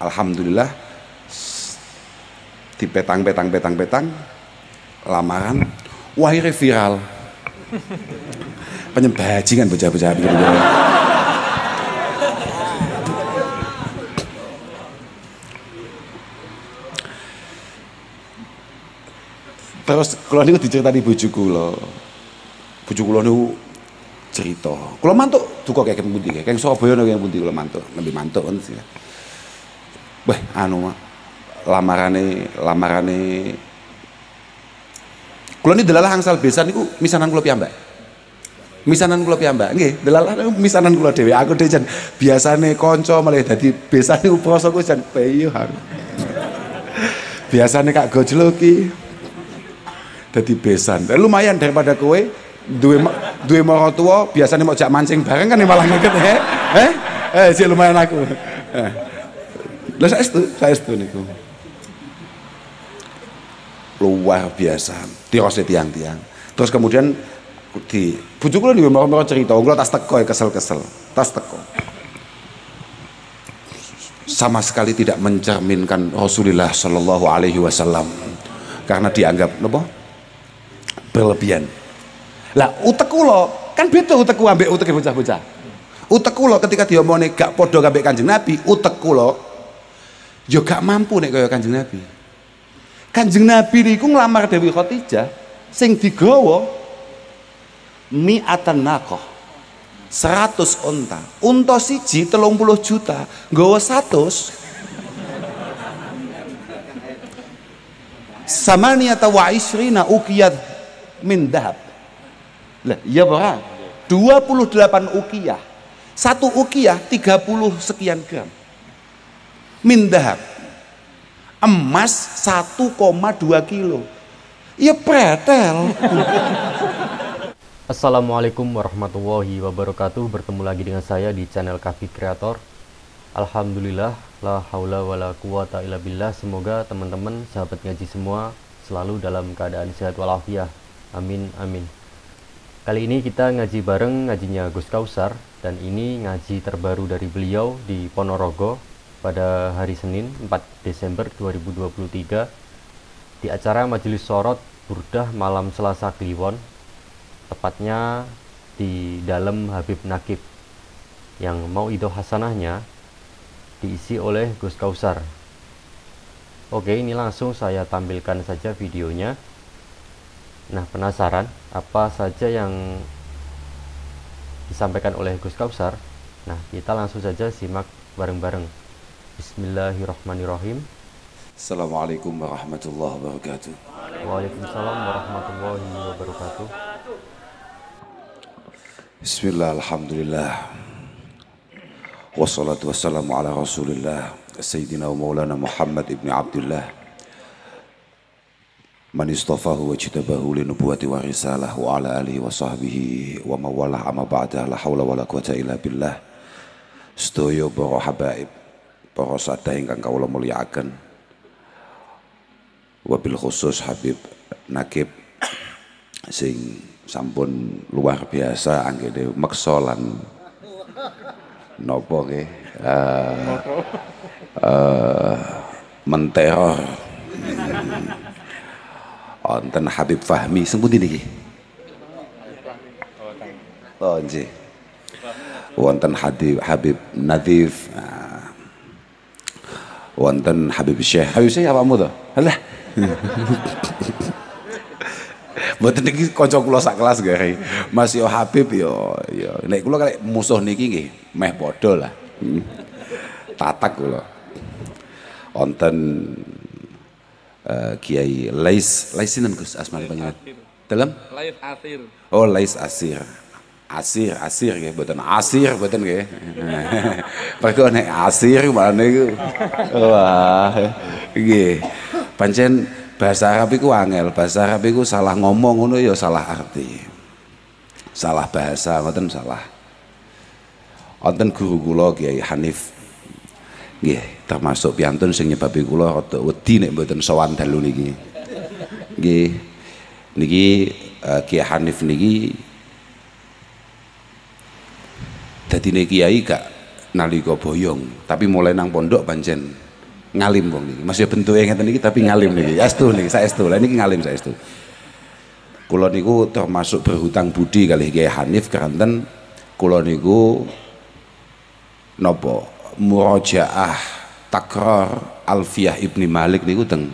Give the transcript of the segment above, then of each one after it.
alhamdulillah di petang lamaran wahire viral. Penyembajingan bocah-bocah gitu. Terus kula niku diceritani bojo kula. Bojo kula niku cerita. Kula mantuk duka kayak pundi kayak keng Surabaya niku pundi kula mantuk, nembe mantuk kan sih. Wah, anu lamarane kula ni delalah angsal besan niku misanan kula piyambak. Misanan kula piyambak nggih, delalah misanan kula dhewe. Aku dhewe jan biasane kanca malah dadi besan niku proso ku jan bayo aku. Biasane Kak Gojlo ki dadi besan. Lumayan daripada kowe duwe mara tuwa biasane mau jak mancing bareng kan malah ngeket sih lumayan aku. Lah saestu niku. Luar biasa. Dirose tiang-tiang. Terus kemudian di bojo kula duwe mara cerita, kula tas teko kesel-kesel. Tas teko. Sama sekali tidak mencerminkan Rasulullah sallallahu alaihi wasallam. Karena dianggap napa? Berlebihan. Lah utek kula kan beda utekku ambek uteke bocah-bocah. Utek kula ketika diomongane gak padha ambek Kanjeng Nabi, utek kula yo gak mampu nek kaya Kanjeng Nabi. Kanjeng Nabi niku nglamar Dewi Khadijah sing digawa mi'atan naqah 100 unta. Unta siji 30 juta, nggawa 100 samaniyata wa isrina ukiyat min dahab. Lah iya ora? 28 ukiyah. Satu ukiyah 30 sekian gram. Min dahab. Emas 1,2 kilo. Iya pretel. Assalamualaikum warahmatullahi wabarakatuh. Bertemu lagi dengan saya di channel Kafi Kreator. Alhamdulillah, la haula wala quwata illa billah. Semoga teman-teman sahabat ngaji semua selalu dalam keadaan sehat walafiat. Amin amin. Kali ini kita ngaji bareng ngajinya Gus Kausar, dan ini ngaji terbaru dari beliau di Ponorogo pada hari Senin 4 Desember 2023 di acara Majelis Sorot Burdah Malam Selasa Kliwon, tepatnya di dalam Habib Nakib, yang mauidhah hasanahnya diisi oleh Gus Kausar. Oke, ini langsung saya tampilkan saja videonya. Nah, penasaran apa saja yang disampaikan oleh Gus Kausar? Nah, kita langsung saja simak bareng-bareng. Bismillahirrahmanirrahim. Assalamualaikum warahmatullahi wabarakatuh. Waalaikumsalam warahmatullahi wabarakatuh. Bismillah, alhamdulillah. Wassalatu wassalamu ala rasulillah Sayyidina wa maulana Muhammad ibn Abdullah man istafahu wa jitabahu li nubuwati wa risalah wa ala alihi wa sahbihi wa mawalah amma ba'da. La hawla wa la quwata illa billah. Sedaya para habaib, para sadaya ingkang kawula mulyakaken, wabil khusus Habib Nakib sing sampun luar biasa anggene meksa lan napa nggih menteror. Wonten Habib Fahmi sing pundi niki? Oh nggih. Wonten Habib Nadif. Wonten Habib Syekh. Habib Syekh apamu to? Halah. Mboten niki kanca kula sak kelas nggih. Mas yo Habib yo nek kula kalih musuh niki nggih meh padha lah. Tatak kula. Wonten Kiai Lais sinten Gus asmane panjenengan? Dalam? Lais Asir. Oh, Lais Asir. Asir nggih, mboten asir mboten nggih. Mergo nek asir maneh iku. Wah. Nggih. Pancen bahasa Arab iku angel, bahasa Arab iku salah ngomong ngono ya salah arti. Salah bahasa ngoten salah. Wonten guru kula Kiai Hanif. Nggih, termasuk piantun sing nyebabi kula rada wedi nek mboten sowan dalu niki. Nggih. Niki Kiai Hanif niki dadine kiai gak nalika boyong, tapi mulai nang pondok pancen ngalim wong niki. Masih bentuke ngeten niki tapi ngalim niki. Saestu niki, saestu. Lah niki ngalim saestu. Kula niku termasuk berhutang budi kalih Kiai Hanif keranten kula niku napa murajaah takrar Alfiyah Ibni Malik niku teng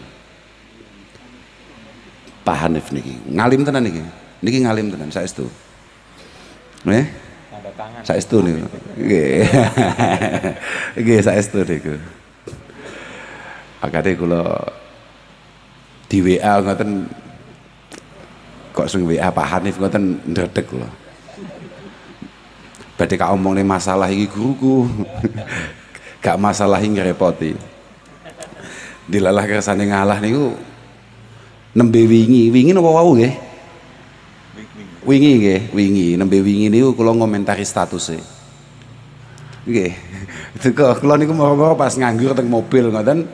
Pak Hanif niki. Ngalim tenan niki. Niki ngalim tenan saestu. Nggih. Tanda tangan. Saestu niku. Nggih. Nggih saestu niku. Akade kula di WA ngoten kok sing WA Pak Hanif ngoten ndredeg kula. Badhe ka omongne masalah iki guruku. Gak masalah iki ngrepoti. Dilalah kersane ngalah niku nembe wingi napa wau nggih? Wingi nggih, wingi nembe wingi niku kula ngomentari statuse. Nggih. Teko kula niku moro-moro pas nganggur teng mobil ngoten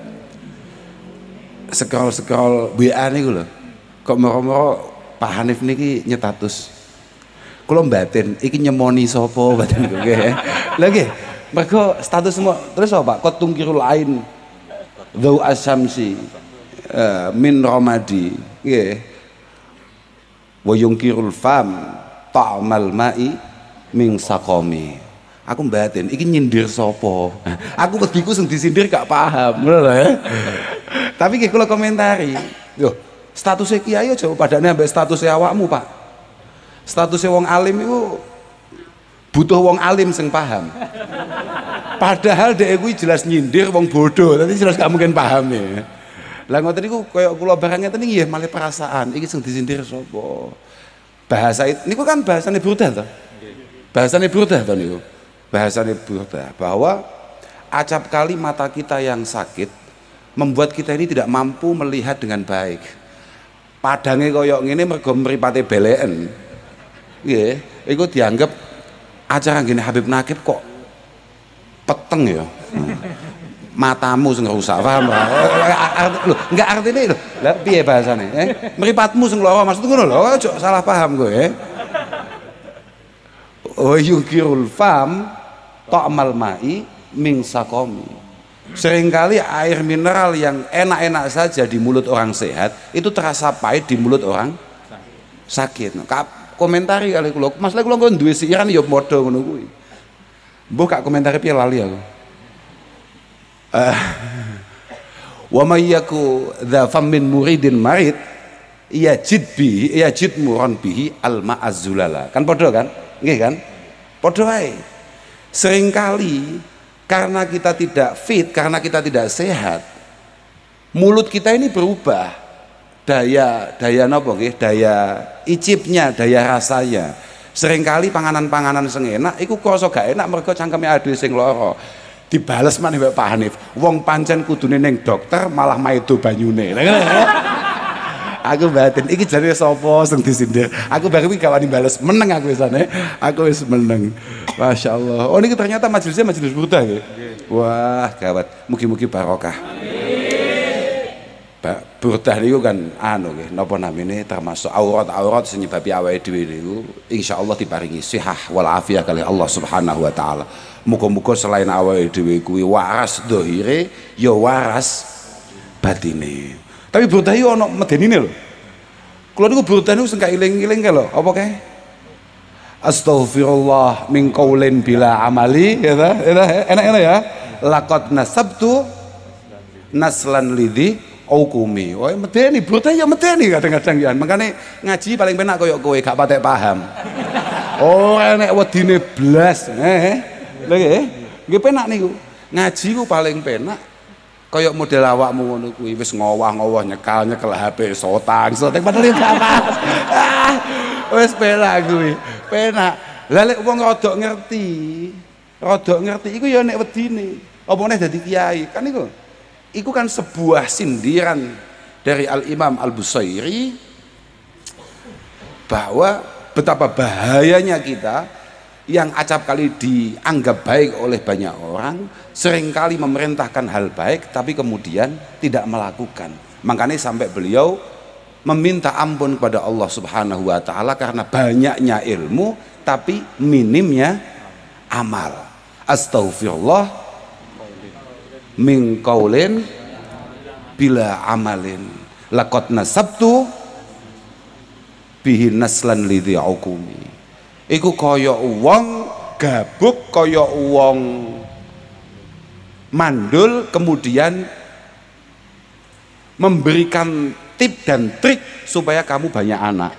scroll WA niku lho. Kok moro-moro Pak Hanif niki nyetatus. Kula batin iki nyemoni sapa batin nggih. Lha nggih, mergo status semua terus apa Pak? Qad tungkirul ain dzau asyamsi min ramadi nggih. Wa yungkirul fam ta'mal ma'i min saqami. Aku batin iki nyindir sapa? Aku wediku sing disindir gak paham ngono lho ya. Tapi nggih kula komentari. Yo, statusnya kiai aja padane ambek statusnya awakmu, Pak. Statusnya wong alim itu butuh wong alim sing paham. Padahal dhek kuwi jelas nyindir wong bodoh, tapi jelas gak mungkin paham ya. Lah ngoten niku kaya kula barang ngeten iki nggih malih perasaan, iki sing disindir sapa. Bahasa niku kan bahasane Burdah to. Bahasane Burdah to niku. Bahasane Burdah bahwa acap kali mata kita yang sakit membuat kita ini tidak mampu melihat dengan baik. Padange kaya ngene mergo mripate beleken. Nggih, iku dianggap acara gini Habib Nakib kok peteng ya. Matamu sing rusak, paham? Lho, enggak artine lho. Lah piye bahasane? Mripatmu sing lara maksud ngono lho, aja salah paham kowe. Oh yukirul fam ta'mal ma'i min saqami. Seringkali air mineral yang enak-enak saja di mulut orang sehat itu terasa pahit di mulut orang sakit. Komentari kali kula. Mas lek kula nggon duwe siiran ya padha ngono kuwi. Mbok gak komentari piye lali aku. Wa may yaku dza fammin muridin marid yajid muran bihi al ma'azzulala. Kan padha kan? Nggih kan? Padha wae. Seringkali karena kita tidak fit, karena kita tidak sehat, mulut kita ini berubah. Daya napa nggih? Daya icipnya, daya rasanya. Seringkali panganan-panganan sing enak iku krasa gak enak mergo cangkeme ade sing lara. Dibales maneh Pak Hanif. Wong pancen kudune ning dokter malah maido banyune. Aku batin iki jane sapa sing disindir. Aku bareng iki gak wani bales. Meneng aku wisane. Aku wis meneng. Masyaallah. Oh niki ternyata majelisnya majelis Burdah nggih. Wah, gawat. Mugi-mugi barokah. Burdah niku kan anu nggih napa namine termasuk aurat-aurat sing nyebabi awake dhewe niku insyaallah diparingi sihah wal afiyah kali Allah Subhanahu wa taala. Muga-muga selain awake dhewe kuwi waras dhahire ya waras batine. Tapi Burdah iki ana medenine lho. Kula niku Burdah niku sing kailing-iling lho, apa kae? Astaghfirullah min qaulin bila amali ya ta? Enak-enak ya. Laqad nasabtu naslan lidhi Aukumi, oh medeni, Burdah ya medeni kadang-kadang ya, makanya ngaji paling penak koyok kowe gak patek paham. Oh enek wedine blas, lagi, nggih penak niku. Ngaji ku paling penak, koyok model awakmu ngono kuwi wis ngowah-ngowah nyekel HP sotang padahal ya gak paham. Wis penak kuwi, penak. Lah lek wong rodok ngerti, iku ya nek wedine. Apa meneh dadi kiai, kan iku. Itu kan sebuah sindiran dari Al-Imam Al-Busairi bahwa betapa bahayanya kita yang acap kali dianggap baik oleh banyak orang seringkali memerintahkan hal baik tapi kemudian tidak melakukan. Makanya sampai beliau meminta ampun kepada Allah Subhanahu wa taala karena banyaknya ilmu tapi minimnya amal. Astaghfirullah min qaulin bila amalin laqad nasabtu bihi naslan lidhi ukumi. Iku kaya wong gabuk, kaya wong mandul kemudian memberikan tip dan trik supaya kamu banyak anak.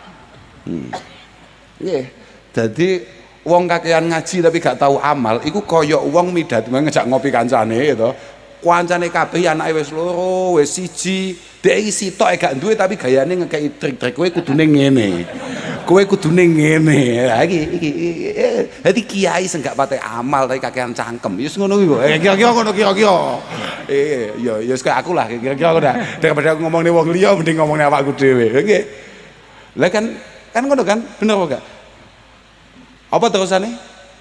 Jadi wong kakean ngaji tapi gak tahu amal, iku kaya wong midat ngejak ngopi kancane gitu. Kancane kabeh anake wis loro, wis siji, dhek iki sitok gak duwe tapi gayane ngekeki trik-trik. Kowe kudune ngene. Kowe kudune ngene. Ha iki dadi kiai sing gak pate amal tapi kakean cangkem. Ya wis ngono kuwi kok. Kira-kira ngono kira-kira. Ya wis kaya aku lah kira-kira aku dah. Daripada aku ngomongne wong liya mending ngomongne awakku dhewe. Nggih. Lah kan ngono kan? Bener apa gak? Apa terusane?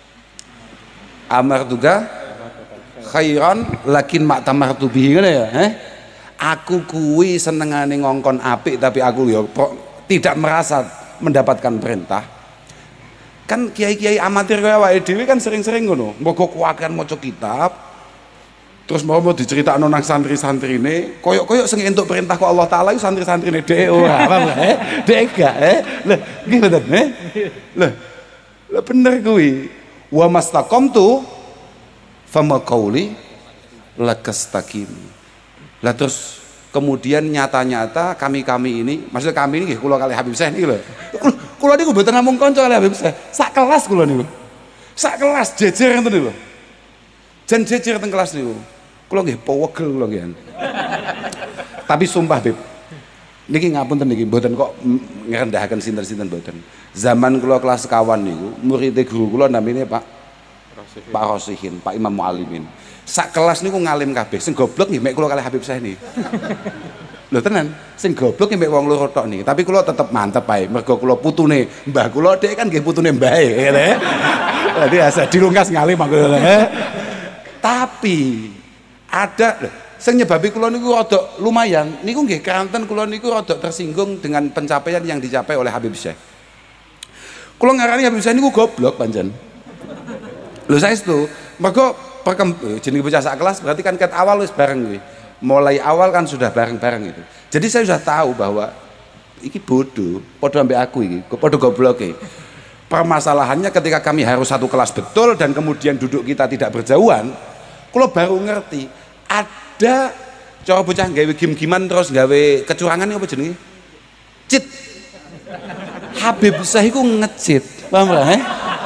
Amar juga khairan lakin mak tamartu bihi ngene ya, aku kuwi senengane ngongkon apik tapi aku ya tidak merasa mendapatkan perintah. Kan kiai-kiai amatir kaya awake dhewe kan sering-sering ngono, mboko kuwakan maca kitab terus mau diceritakno nang santri-santrine koyok-koyok sing entuk perintah kok Allah taala iku santri-santrine dhek ora paham gak? Dhek gak lho nggih mboten lho bener kuwi wa mastaqamtu fama qauli lakastaqim. Lah terus kemudian nyata-nyata kami ini, maksudnya kami ini kula kali Habib Syekh niki lho. Kula niku mboten namung kanca kali Habib Syekh, sak kelas kula niku. Sak kelas jejer ngoten niku. Jan jejer teng kelas niku. Kula nggih pewegel kula nggih. Tapi sumpah Bib, niki ngapunten niki mboten kok ngerendahaken sinten-sinten mboten. Zaman kula kelas sekawan niku, murid guru kula namine Pak Rosihin, Pak Imam Mualimin. Sak kelas niku ngalim kabeh. Sing goblok nggih mek kula kalih Habib Syekh niki. Lho tenan, sing goblok nggih mek wong loro tok niki. Tapi kula tetep mantep ae. Mergo kula putune mbah kula dhek kan nggih putune mbahe, ngene. Dadi asa dilungkas ngalim aku. Tapi ada sing nyebabi kula niku rada lumayan. Niku nggih kanten kula niku rada tersinggung dengan pencapaian yang dicapai oleh Habib Syekh. Kula ngarani Habib Syekh niku goblok pancen. Lho saestu, mergo jenenge bocah sak kelas berarti kan ket awal wis bareng kuwi. Mulai awal kan sudah bareng-bareng itu. Jadi saya sudah tahu bahwa iki bodoh, padha ambek aku iki, padha gobloke. Permasalahannya ketika kami harus satu kelas betul dan kemudian duduk kita tidak berjauhan, kula baru ngerti ada cara bocah gawe gim-giman terus gawe kecurangan apa jenenge? Cheat. Habib Syekh iku nge-cheat. Paham ora,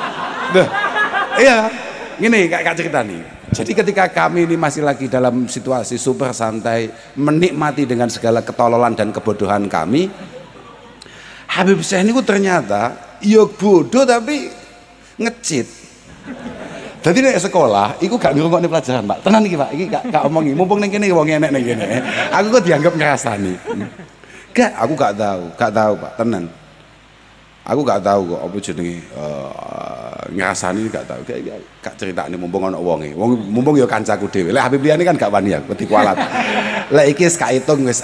iya, gini kak cerita nih. Jadi ketika kami ini masih lagi dalam situasi super santai, menikmati dengan segala ketololan dan kebodohan kami, Habib Syekh ini ternyata ya bodoh tapi ngecit. Jadi nek sekolah, iku gak ngrungokne pelajaran, Pak. Tenan iki, Pak. Iki gak omongi. Mumpung ning kene wong enek ning kene. Aku kok dianggap ngrasani. Gak, aku gak tahu, Pak. Tenan. Aku gak tahu kok apa jenenge ngrasani gak tahu. Gak critakne mumpung ana wonge. Mumpung ya kancaku dhewe. Lek Habib liyane kan gak wani aku wedi kualat. Lek iki wis gak itung wis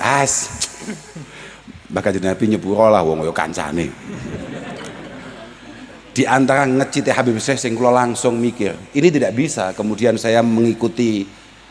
Maka jenenge Nabi nyepuro lah wong ya kancane. Di antara ngecite Habib Syekh sing kula langsung mikir, ini tidak bisa. Kemudian saya mengikuti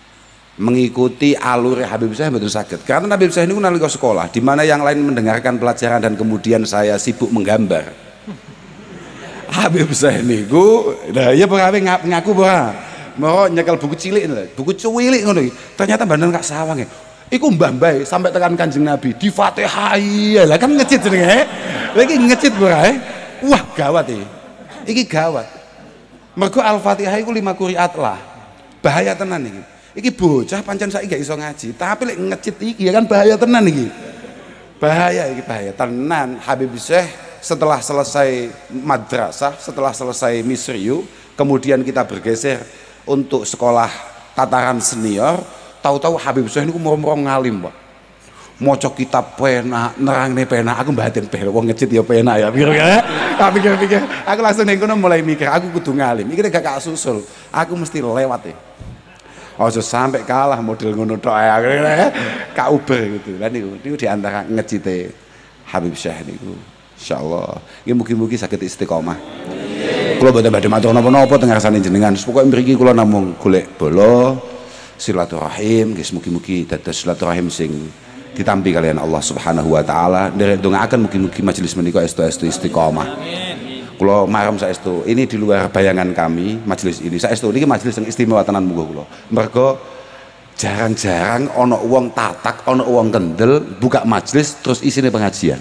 alur Habib Syekh betul sakit. Karena Habib Syekh ini nalika sekolah, di mana yang lain mendengarkan pelajaran dan kemudian saya sibuk menggambar. Habib Syekh niku, nah iya pengawe ngaku ora. Mau nyekel buku cilik lho, buku cuwilik ngono iki. Ternyata bandeng kak sawang ya. Iku mbah-mbah sampai tekan Kanjeng Nabi di Fatihah. Lah kan ngecit jenenge. Lah iki ngecit ora Wah, gawat iki. Iki gawat. Mergo Al-Fatihah iku 5 qiraat lah. Bahaya tenan iki. Iki bocah pancen saiki gak iso ngaji, tapi lek ngecit iki ya kan bahaya tenan iki. Bahaya iki, bahaya tenan. Habib Syekh setelah selesai madrasah, setelah selesai misriyu, kemudian kita bergeser untuk sekolah tataran senior, tahu-tahu Habib Syekh niku moro-moro ngalim, Pak. Maca kitab penak, nerangne penak, aku mbaten bel wong ngecit ya penak ya. Tak pikir-pikir, aku langsung ning kono mulai mikir, aku kudu ngalim. Iki gak kasusul, aku mesti lewat ya. Ojo sampai kalah model ngono tok ae. Kak Uber gitu. Lah niku di antara ngecite Habib Syekh niku. Insyaallah. Nggih mugi-mugi saged istiqomah. Kula boten badhe matur napa-napa teng ngarsane jenengan. Pokoke mriki kula namung golek bola silaturahim, guys, mugi-mugi dados silaturahim sing ditampi kalian Allah Subhanahu wa taala. Nderek ndongaaken mugi-mugi majelis menika estu-estu istiqomah. Kula marem saestu, ini di luar bayangan kami majelis ini. Saestu niki majelis yang istimewa tenan munggo kula. Mergo jarang-jarang ana wong tatak, ana wong kendel buka majelis terus isine pengajian.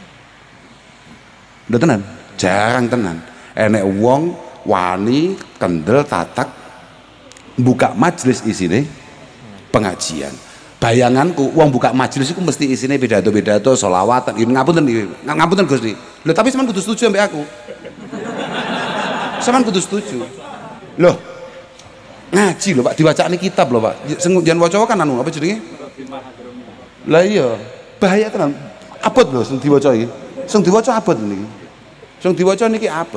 Lho tenan, jarang tenan. Enek wong wani kendel tatak buka majelis isine pengajian. Bayanganku wong buka majelis itu mesti isine pidato-pidato, sholawatan. Ngapunten Gusti. Lho tapi sampean kudu setuju ambek aku. Sampean kudu setuju. Loh. Ngaji lho Pak, diwacane kitab lho Pak. Sing jangan waca kan anu apa jenenge? Lah iya, bahaya tenan. Abot lho sing diwaca iki. Sing diwaca abot niki. Sing diwaca niki abot.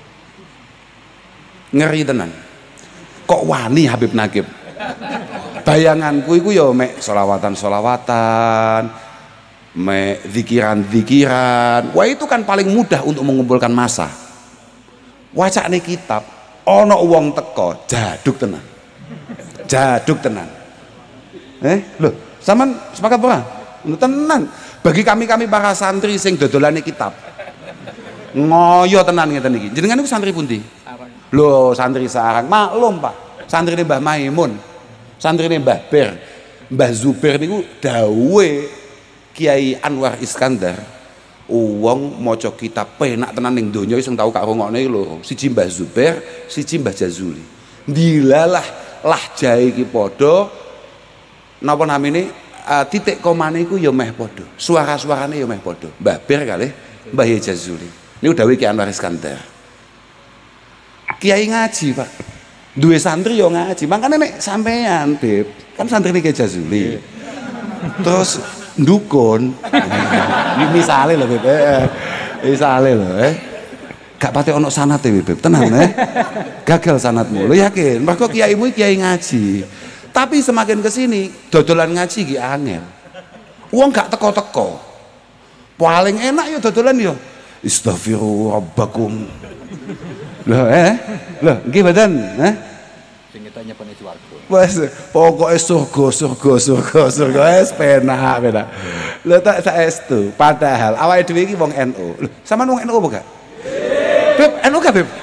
Ngeri tenan. Kok wani Habib Nagib? Bayanganku iku ya mek solawatan, mek zikiran. Wah itu kan paling mudah untuk mengumpulkan massa. Wacane kitab, ono wong teko, jaduk tenan. Loh, sampean sepakat ora? Tenan. Bagi kami para santri sing dodolane kitab. Ngoyo tenan ngeten iki. Jenengan niku santri pundi? Loh, santri sarang. Maklum, Pak. Santrine Mbah Maimun, santrine Mbah Ber, Mbah Zubair niku dawuhe Kiai Anwar Iskandar. Wong maca kitab penak tenan ning donya sing tau gak rungokne iki lho. Siji Mbah Zubair, siji Mbah Jazuli. Dilalah lahjahe iki padha. Napa namine? Titik komane iku ya meh padha. Suara-suarane ya meh padha. Mbah Ber kalih Mbah Jazuli. Niku dawuhe Kiai Anwar Iskandar. Kiai ngaji Pak, duwe santri yo ngaji, makanya nek sampean Beb, kan santri ini Kiai Jazuli, terus ndukun, misale lho Beb, misale lho, gak pati ono sanate Beb, tenang gagal sanatmu, lo yakin, mergo kiaimu kiai ngaji, tapi semakin kesini dodolan ngaji ki angel, uang gak teko-teko, paling enak yo dodolan yo, istaghfiru rabbakum. Loh nggih mboten, sing kita nyepeni swarga. Wes pokoke surga wes penak. Lho tak saestu, padahal awake dhewe iki wong NU. Lho, sampean wong NU apa gak? Beb, NU gak, Beb?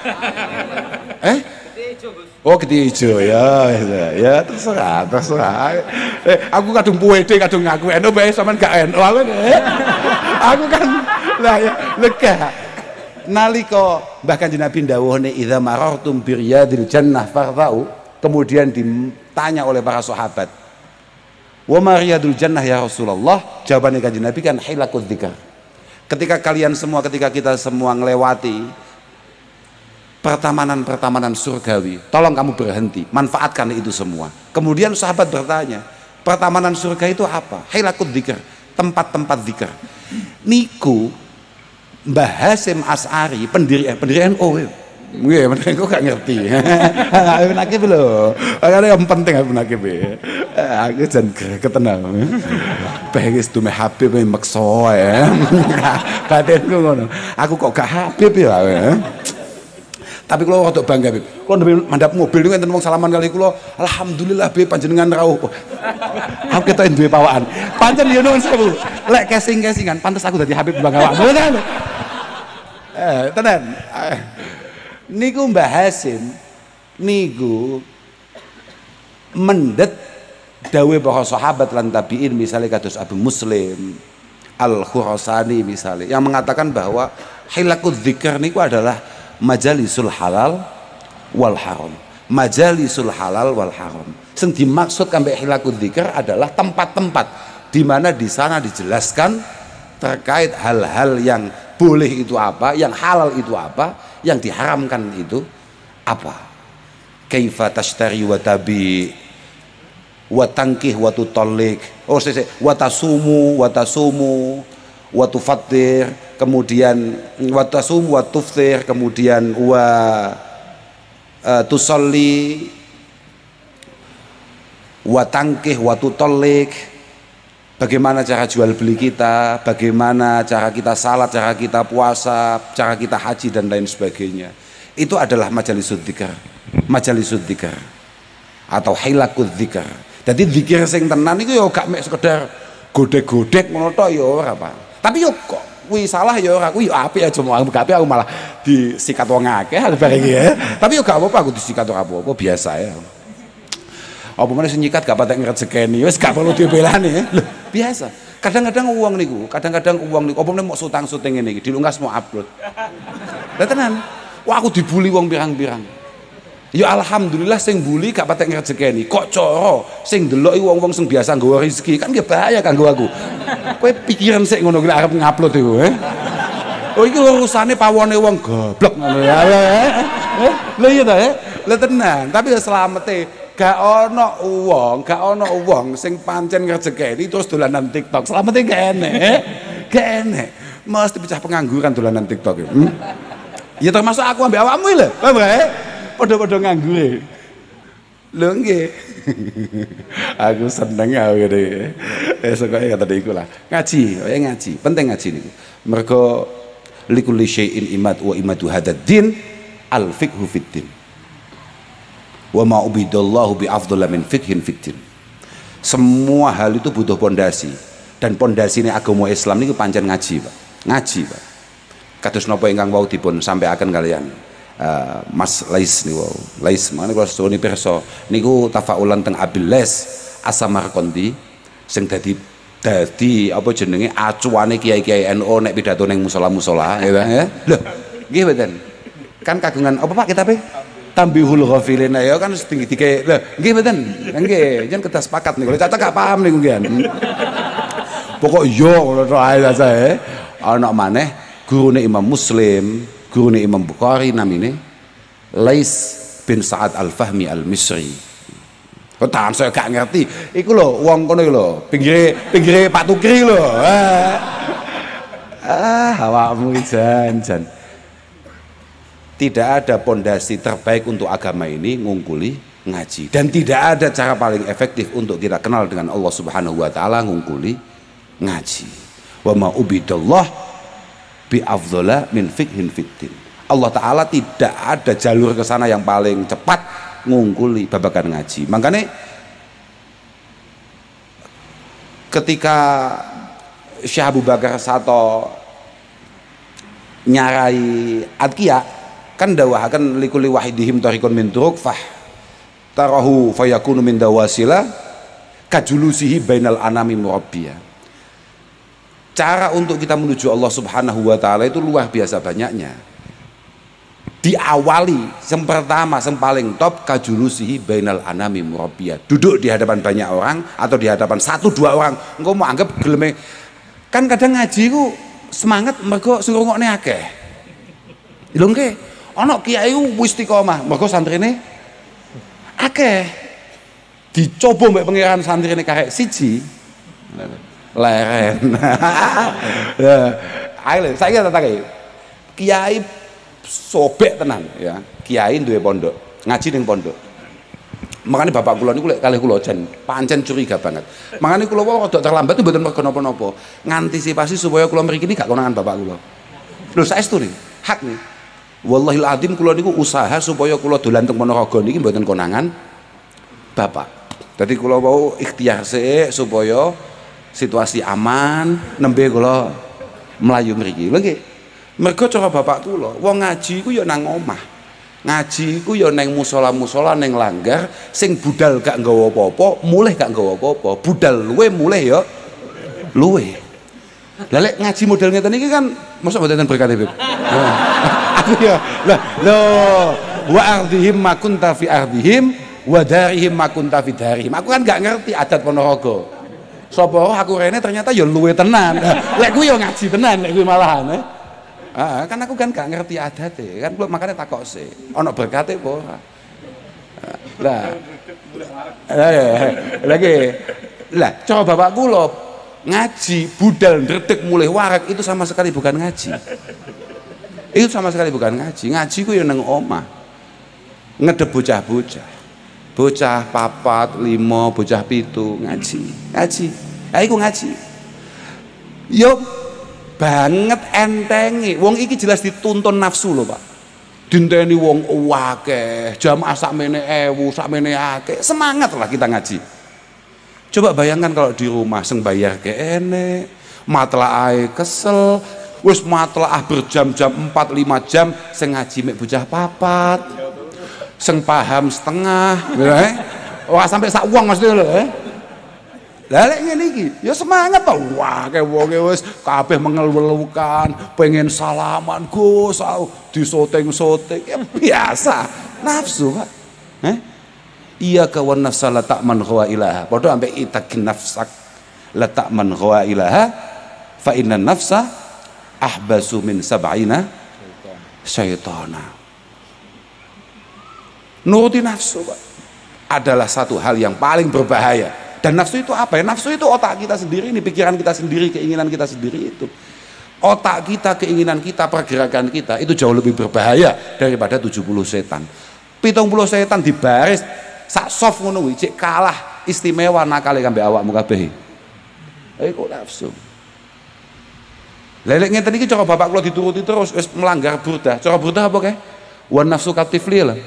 Oh, Gede Ijo ya terserah. Aku kadung pede kadung ngaku NU bae sampean gak NU aku kan lah ya lega. Nalika bahkan Nabi dawuhne idza marartum biryadil jannah fartau, kemudian ditanya oleh para sahabat, wa mariyadul jannah ya Rasulullah, jawabannya kanjeng Nabi kan hilakul dzikr. Ketika kita semua ngelewati pertamanan surgawi, tolong kamu berhenti, manfaatkan itu semua. Kemudian sahabat bertanya, pertamanan surga itu apa? Hilakul dzikr, tempat-tempat dzikir. Niku Mbah Hasyim Asy'ari pendiri NU. Nggih, mereka gak ngerti. Habib Nagib lho. Makane yang penting Habib Nagib. Aku jan ketenang. Bengis dume Habib meksa ya. Batinku ngono. Aku kok gak Habib ya. Tapi kalau rada bangga Bib. Kalau mandap mobil niku enten wong salaman kali kula, alhamdulillah Bib panjenengan rawuh. Aku ketok duwe pawaan. Pancen yo nuwun sewu. Lek casing-casingan pantes aku dadi Habib bang awak. Tenan. Niku Mbah Hasyim niku mendet dawuh para sahabat lan tabi'in misalnya kados Abu Muslim Al-Khurasani misalnya yang mengatakan bahwa hilakul dzikr niku adalah majalisul halal wal haram. Majalisul halal wal haram. Sing dimaksud kambek hilakul dzikr adalah tempat-tempat di mana di sana dijelaskan terkait hal-hal yang boleh itu apa, yang halal itu apa, yang diharamkan itu apa. Kaifa tashtari wa tabi wa tankih wa tutallik. Wa tasumu wa tufattir, kemudian wa tasumu wa tuftir, kemudian wa tusalli wa tankih wa tutallik. Bagaimana cara jual beli kita, bagaimana cara kita salat, cara kita puasa, cara kita haji dan lain sebagainya. Itu adalah majalisud dzikr atau hilakul dzikr. Dadi zikir sing tenan iku ya gak mek sekedar godek-godek ngono tok ya ora, Pak. Tapi yo kok kuwi salah ya ora, kuwi yo apik aja mau gak apik aku malah disikat wong akeh bareng iki ya. Tapi yo gak apa-apa aku disikat ora apa-apa, biasa ya. Apa meneh sing nyikat gak patek ngrejekeni, wis gak perlu dibelani. Lho, biasa. Kadang-kadang uang niku apa meneh mau syuting ngene iki dilungkas mau upload. Lah tenan. Wah aku dibuli wong pirang-pirang. Ya alhamdulillah sing bully gak patek ngrejekeni. Kok cara sing delok iki wong-wong sing biasa nggawa rezeki kan nggih bahaya kanggo aku. Kowe pikiran sik ngono kuwi arep ngupload iku, Oh iki urusane pawone wong goblok ngono ya. Lha iya ta, Lah tenan, tapi ya slamete gak ono uang sing pancen ngrejekeni terus dolanan TikTok. Slamete gak enek. Mesti pecah pengangguran dolanan TikTok iki. Ya termasuk aku ambek awakmu lho, paham gak? Padha-padha nganggure. Lho nggih. Aku seneng aku ngene. Sekoke kata iku lah. Ngaji, penting ngaji niku. Mergo likulli syai'in imad wa imadu hadzal din al-fiqhu fid din. Wa ma ubidallahu bi afdhala min fiqhin fiddin. Semua hal itu butuh pondasi, dan pondasine agama Islam niku pancen ngaji, Pak. Pak. Kados napa ingkang wau dipun sampaiaken kalian Mas Lais niku. Lais mangane kula suwun pirsa niku tafaulan teng Abil Les As-Samarqandi sing dadi apa jenenge acuane kiai-kiai NU nek pidato ning musala-musala ya. Lho, nggih mboten. Kan kagungan apa Pak kitabe? Tambihul ghafilin ya kan setinggi dike. Lho, nggih mboten. Nggih, jen kita sepakat niku. Caca gak paham niku nggih. Pokok yo ngono tok ae sae. Ana maneh gurune Imam Muslim, gurune Imam Bukhari namine Lais bin Sa'ad Al-Fahmi Al-Misri. Kok tahan saya gak ngerti. Iku lho wong kono iku lho, pinggire Pak Tukri lho. Awakmu jan. Tidak ada pondasi terbaik untuk agama ini ngungkuli ngaji, dan tidak ada cara paling efektif untuk kita kenal dengan Allah Subhanahu wa taala ngungkuli ngaji. Wa ma ubidallah bi afdhala min fiqhin fiddin. Allah taala tidak ada jalur ke sana yang paling cepat ngungkuli babagan ngaji. Makanya ketika Syekh Abu Bakar Sato nyarai Adkiya kan dawahaken likulli wahidihim tariqun min turuq fah tarahu fayakunu min dawasila kajulusihi bainal anami murabbiya. Cara untuk kita menuju Allah Subhanahu wa taala itu luar biasa banyaknya. Diawali yang pertama yang paling top kajulusihi bainal anami murabbiya. Duduk di hadapan banyak orang atau di hadapan 1-2 orang. Engko mau anggap geleme. Kan kadang ngaji ku semangat mergo suruh ngokne akeh. Lho nggih. Ana kiai wis istiqomah, mergo santrine akeh. Dicoba mbek pangeran santrine karek siji. Leren. Ya, ayo saiki tak takoki. Kiai sobek tenan ya. Kiai duwe pondok, ngaji ning pondok. Makanya bapak kula niku lek kalih kula jan pancen curiga banget. Makanya kula wae rada terlambat itu mboten mergo napa-napa. Ngantisipasi supaya kula mriki gak konangan bapak kula. Lho saestu nih, hak nih. Wallahil adzim kula niku usaha supaya kula dolan teng Ponorogo niki mboten konangan bapak. Dadi kula wau ikhtiar sik supaya situasi aman nembe kula mlayu mriki. Lho nggih. Mergo cara bapak kula, wong ngaji ku ya nang omah. Ngaji ku ya nang musala-musala ning langgar sing budal gak nggawa apa-apa, mulih gak nggawa apa-apa. Budal luwe mulih ya luwe. Lah lek ngaji model ngeten iki kan mosok mboten berkah Beb. Aku ya lho wa ardhihim ma kunta fi ardhihim wa darihim ma kunta fi darihim. Aku kan gak ngerti adat Ponorogo. Sapa aku rene ternyata ya luwe tenan. Lek ku ya ngaji tenan lek ku malahan. Kan aku kan gak ngerti adate. Kan kula makane takok sik. Ana berkate apa ora? Lagi cara bapak kula ngaji budal ndredeg mulih warak itu sama sekali bukan ngaji. Itu sama sekali bukan ngaji. Ngaji ku ya nang omah. Ngedep bocah-bocah. Bocah 4, 5, bocah 7 ngaji. Iku ngaji. Yo banget entengi. Wong iki jelas dituntun nafsu lho, Pak. Dinteni wong akeh, jamaah sakmene 1000, sakmene akeh. Semangat lah kita ngaji. Coba bayangkan kalau di rumah sing bayar kene, matlaah kesel, wis matlaah berjam-jam 4-5 jam, sing ngaji mek bocah papat, sing paham setengah, wah sampai sak uang mesti lho. Lah lek ngene iki ya semangat to. Wah, kae wonge wis kabeh mengeluh-elukan, pengen salaman Gus, disoteng-soteng. Ya biasa, nafsu, Pak. Iya kawan nafsa la ta'man ghawa ilaha. Padha ambek itakin nafsak la ta'man ghawa ilaha fa inna nafsa ahbasu min sab'ina syaitana. Nuruti nafsu, Pak, adalah satu hal yang paling berbahaya. Dan nafsu itu apa ya? Nafsu itu otak kita sendiri, ini pikiran kita sendiri, keinginan kita sendiri itu. Otak kita, keinginan kita, pergerakan kita itu jauh lebih berbahaya daripada 70 setan. 70 setan di baris sak soft ngono kuwi cek kalah istimewa nakale kambe awakmu kabeh. Iku nafsu. Lelek ngeten iki cara bapak kula dituruti terus wis melanggar burdah. Cara burdah apa kae? Wan nafsu katifli lah.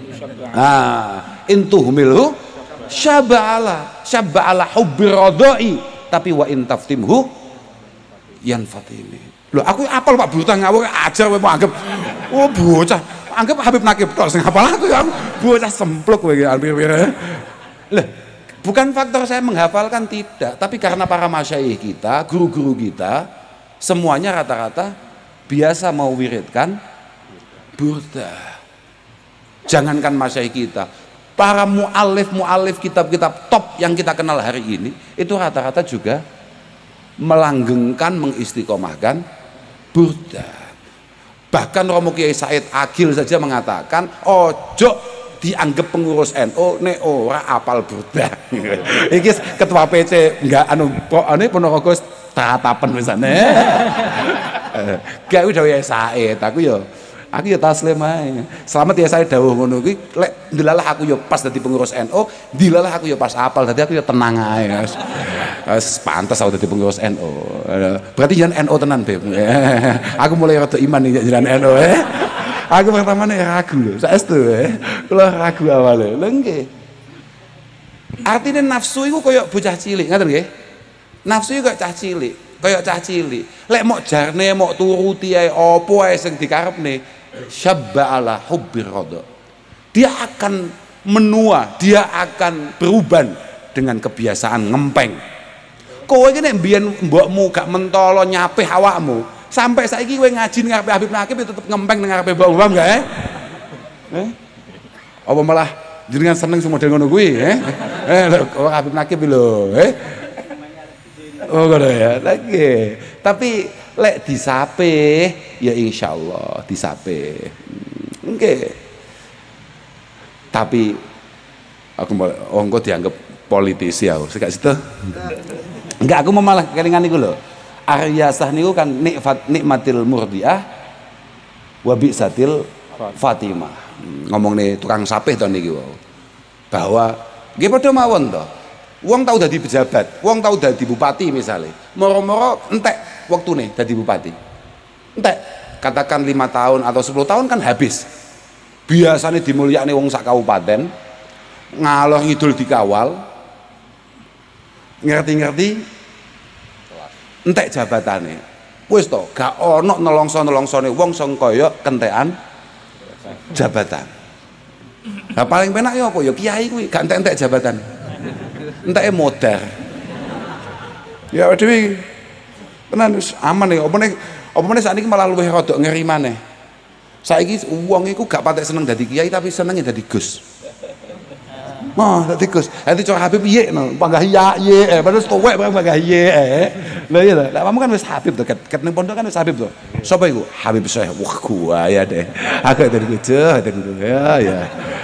Intuhmilhu syaba'ala hubbir radai, tapi wa in taftimhu yanfatimi. Lho aku apal Pak Burdah ngawur ajar kowe mau anggap oh bocah, anggap Habib Nakib tok sing hafal aku ya bocah sempluk kowe iki. Lah bukan faktor saya menghafalkan, tidak, tapi karena para masyayikh kita, guru-guru kita semuanya rata-rata biasa mau wiridkan burdah. Jangankan masyayikh kita, para mu'alif kitab-kitab top yang kita kenal hari ini itu rata-rata juga melanggengkan, mengistiqomahkan burdah. Bahkan Romo Kiai Said Agil saja mengatakan ojo dianggap pengurus NU nek ora apal burdah. Iki ketua PC enggak Ponorogo tatapen misane. Gak udah ya Said, aku ya taslim ae. Selamat ya saya dawuh ngono kuwi, lek dilalah aku ya pas dadi pengurus NU, dilalah aku ya pas apal, dadi aku ya tenang ae. Wis pantes aku dadi pengurus NU. Berarti jangan NU tenan, Beb. Aku mulai rada iman iki jenengan NU. Aku pertamane ragu lho, saestu kula ragu awale. Lha nggih. Artine nafsu iku koyo bocah cilik, ngoten nggih. Nafsu iku koyo cah cilik, koyo cah cilik. Lek mok jarne mok turuti ae apa ae sing dikarepne, syabba ala hubbir radha. Dia akan menua, dia akan berubah dengan kebiasaan ngempeng. Kowe iki nek mbiyen mbokmu gak mentolo nyapih awakmu, sampai saiki kowe ngaji ning ngarepe Habib Nakib tetep ngempeng ning ngarepe mbok gak Apa malah jenengan seneng sing model ngono kuwi lho Habib Nakib lho Oh ngono ya, lagi. Tapi lek disape ya insyaallah disape. Oke. Tapi aku engko dianggap politisi aku. Sekak situ. Enggak, aku mau malah kelingan iku lho. Aryasah niku kan nikmatil murdiah wa bisatil Fatimah. Ngomong nih tukang sapeh to niki wae. Bahwa nggih padha mawon to. Wong tau dadi pejabat, wong tau dadi bupati misalnya, moro-moro entek waktune dadi bupati. Entek, katakan 5 tahun atau 10 tahun kan habis. Biasanya dimulyakne wong sak kabupaten, ngalor ngidul dikawal, ngerti-ngerti entek jabatane. Wis to, gak ono nelongso-nelongsone wong sing kaya kentekan jabatan. Lah paling penak ya apa ya kiai kuwi gak entek-entek jabatan. Entake modar. Ya dhewe tenan wis aman ya. Apa meneh sakniki malah luwih rada ngeri maneh. Saiki wong iku gak patek seneng dadi kiai tapi senenge dadi Gus. Mah dadi Gus. Dadi cara Habib piye no, panggah ya ye, padahal tuwek panggah ye. Lha iya ta. Lah kamu kan wis Habib to, ket ning pondok kan wis Habib to. Sapa iku? Habib Syekh. Wah gua ya deh. Aku dari kecil, ya.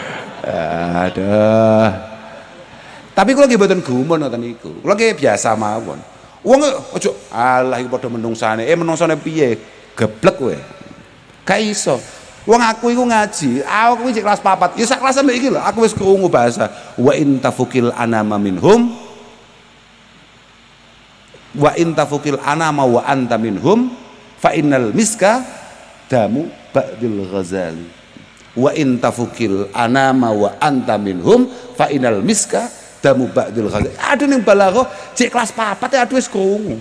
Aduh. Tapi kula nggih mboten gumun ngoten niku. Kula nggih biasa mawon. Wong ojo alah iki padha menungsane. Menungsane piye? Geblek kowe. Gak iso. Wong aku iku ngaji, aku iki kelas 4. Ya sak kelas ambek iki lho, aku wis krungu bahasa. Wa in tafukil anama minhum wa in tafukil anama wa anta minhum fa innal miska damu ba'dil ghazali. Wa in tafukil anama wa anta minhum fa innal miska aqdamu ba'dil ghazali. Ada ning balaghah cek kelas 4 ya aduh wis krungu.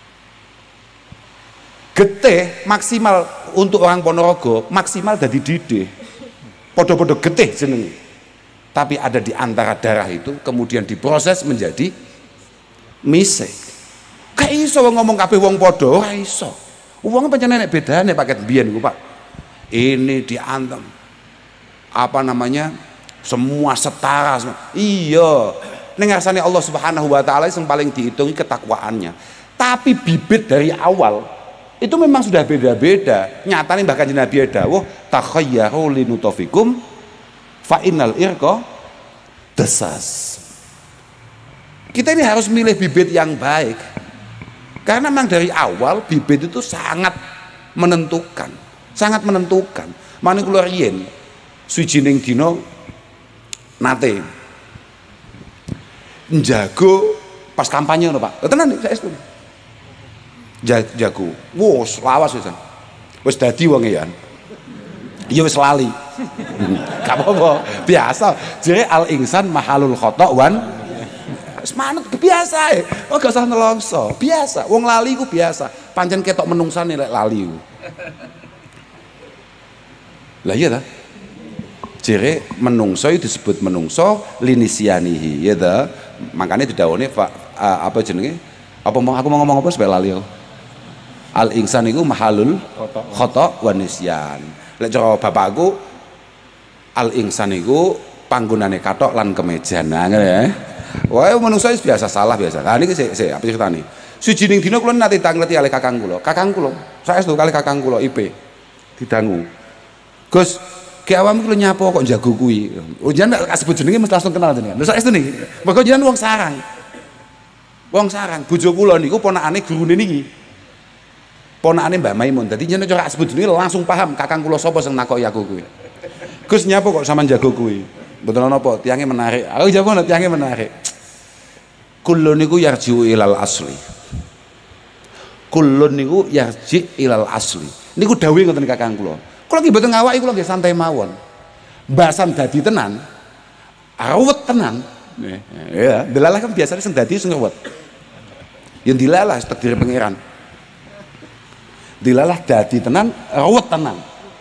Getih maksimal untuk orang Ponorogo, maksimal dadi didih. Podo-podo getih jenenge. Tapi ada di antara darah itu kemudian diproses menjadi misik. Gak iso ngomong kabeh wong padha, ora iso. Wong pancen nek bedane paket biyen iku, Pak. Ini diantem. Apa namanya? Semua setara semua. Iya. Ning ngarsane Allah Subhanahu wa taala yang paling dihitungi ketakwaannya. Tapi bibit dari awal itu memang sudah beda-beda. Nyatane bahkan Nabi dawuh takhayyaru linutafikum fa innal irqa dasas. Kita ini harus milih bibit yang baik. Karena memang dari awal bibit itu sangat menentukan, sangat menentukan. Mane kula riyen suwijining dina nate njago pas kampanye ngono, Pak. Tenan iki saestu. Jago. Wos lawas wis. Wis dadi wong ya. Ya wis lali. Gak apa-apa, biasa. Jere al insan mahalul khata' wan semangat biasa oh gak usah nelongso biasa wong lali ku biasa pancen ketok menungsane lek lali lah iya ta jere menungso itu disebut menungso linisianihi ya ta makanya didhawuhne apa jenenge apa mau aku mau ngomong apa sebab lali aku al insan iku mahalul khata' wa nisyan lek cara bapakku al insan iku panggonane kathok lan kemejan nah ya. Wah, menungso biasa salah biasa. Nah niki sik apa ceritane? Sujining dina kula nate tangleti kalih kakang kula. Kakang kula, saestu kalih kakang kula IP didangu. Gus, ki awakmu kula nyapa kok jago kuwi. Oh jenengan gak sebut jenenge mesti langsung kenal jenengan. Lha saestu niki. Mergo jenengan wong sarang. Wong sarang, bojo kula niku ponakane gurune niki. Ponakane Mbak Maimun. Dadi jenengan ora sebut jenenge langsung paham kakang kula sapa sing nakoki aku kuwi. Gus nyapa kok sampean jago kuwi. Betul napa tiange menarik. Aku jawab tiange menarik. Kullun niku yarji'u ilal asli. Kullun niku yarji' ilal asli. Niku dawuhe ngoten kakang kula. Kula nggih mboten ngawaki kula nggih santai mawon. Mbasan dadi tenan. Ruwet tenan. Ya, delalah kan biasanya sing dadi sing ruwet. Yang dilalah takdir pangeran. Dilalah dadi tenan, ruwet tenan.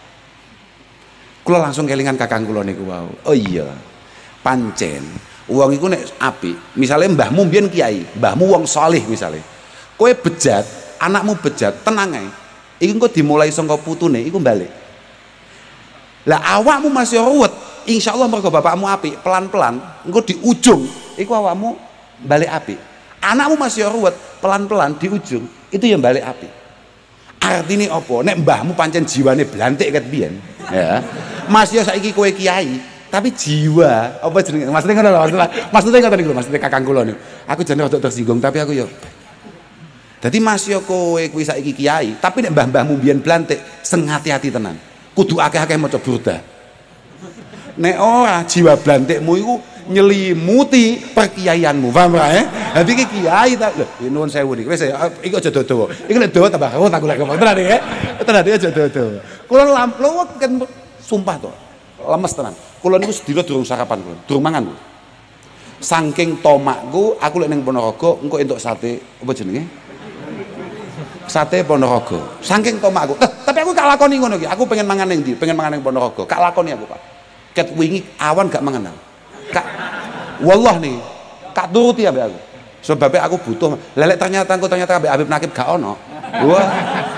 Kula langsung kelingan kakang kula niku wau. Oh iya. Pancen wong iku nek apik, misale mbahmu mbiyen kiai, mbahmu wong saleh misale. Kowe bejat, anakmu bejat, tenang ae. Iki engko dimulai saka putune iku balik. Lah awakmu masih ruwet, insyaallah mergo bapakmu apik, pelan-pelan engko di ujung iku awakmu balik apik. Anakmu masih ruwet, pelan-pelan di ujung itu yang balik apik. Artine apa? Nek mbahmu pancen jiwane blantik ket biyen, ya. Mas yo saiki kowe kiai, tapi jiwa apa jenenge? Maksudnya ngono lho, maksudnya ngoten niku lho, maksudnya kakang kula niku. Aku jane rada tersinggung, tapi aku yo. Dadi mas yo kowe kuwi saiki kiai, tapi nek mbah-mbahmu biyen blantik, sing hati-hati tenan. Kudu akeh-akeh maca burda. Nek ora jiwa blantikmu iku nyelimuti perkiaianmu, paham ora ya? Dadi iki kiai ta lho, nuwun sewu niki. Wis iki aja dawa. Iki nek dawa tambah kawon aku lek ngomong tenan ya. Tenan iki aja dawa. Kula lho kan sumpah to. Lemes tenan. Kula niku sedina durung sarapan kula, durung mangan. Saking tomakku, aku lek ning Ponorogo engko entuk sate apa jenenge? Sate Ponorogo. Saking tomakku. Tapi aku gak lakoni ngono iki. Aku pengen mangan ning ndi? Pengen mangan ning Ponorogo. Gak lakoni aku, Pak. Ket wingi awan gak mangan aku. Kak, wallah nih, kak turuti ambek aku. Sebabnya aku butuh. Lelek ternyata ambek Habib Nakib gak ono. Wah.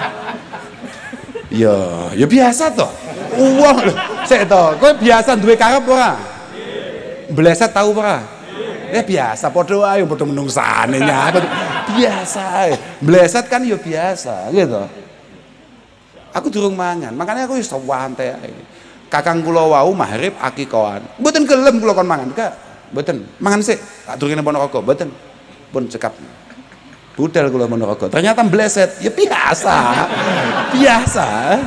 Ya biasa toh. Uang lho. Sik to, kowe biasa duwe karep ora? Bleset tahu ora? Ya biasa padha wae padha menungsane nyapa. Biasa ae. Bleset kan ya biasa, gitu. Aku durung mangan, makanya aku wis santai ae. Kakang kula wau maghrib akikoan. Mboten gelem kula kon mangan, Kak. Mboten. Mangan sik, tak durungene Ponorogo, mboten. Pun cekap. Budal kula Ponorogo. Ternyata bleset. Ya biasa. Biasa.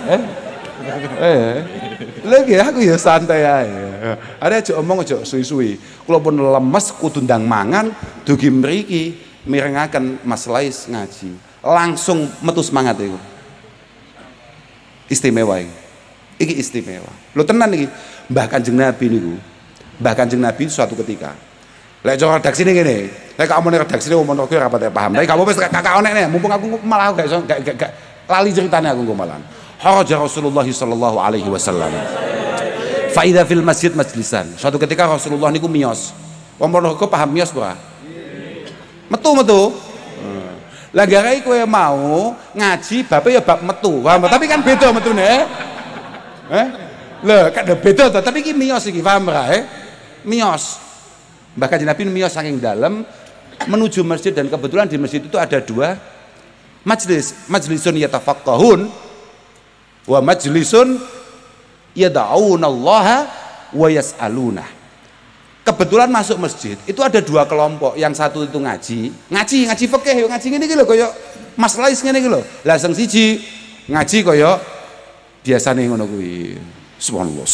Lagi aku ya santai ae. Ada aja omong aja suwi-suwi. Kula pun lemes kudu ndang mangan dugi mriki mirengaken Mas Lais ngaji. Langsung metu semangat iku. Istimewa iki istimewa. Lho tenan iki. Mbah Kanjeng Nabi niku. Mbah Kanjeng Nabi suatu ketika Lek cara redaksine ngene. Lek kamu nek redaksine ngomong kowe ora pati paham. Tapi kamu wis kakak onek nih, mumpung aku malah gak iso gak lali ceritane aku malah. Haraja Rasulullah sallallahu alaihi wasallam. Fa idza fil masjid majlisan. Suatu ketika Rasulullah niku miyos. Wong Ponorogo paham miyos ora? Metu. Lah garai kowe mau ngaji bape ya bab metu. Tapi kan beda metune. Lho, kan beda to, tapi iki miyos iki, paham ora? Miyos. Bahkan Nabi miyos saking dalam menuju masjid dan kebetulan di masjid itu ada dua majlisun yatafaqqahun wa majlisun yad'unallaha wa yas'aluna. Kebetulan masuk masjid itu ada dua kelompok, yang satu itu ngaji fikih, ngaji ngene iki lho kaya Mas Lais ngene iki lho. Lah sing siji ngaji kaya biasane ngono kuwi. Subhanallah,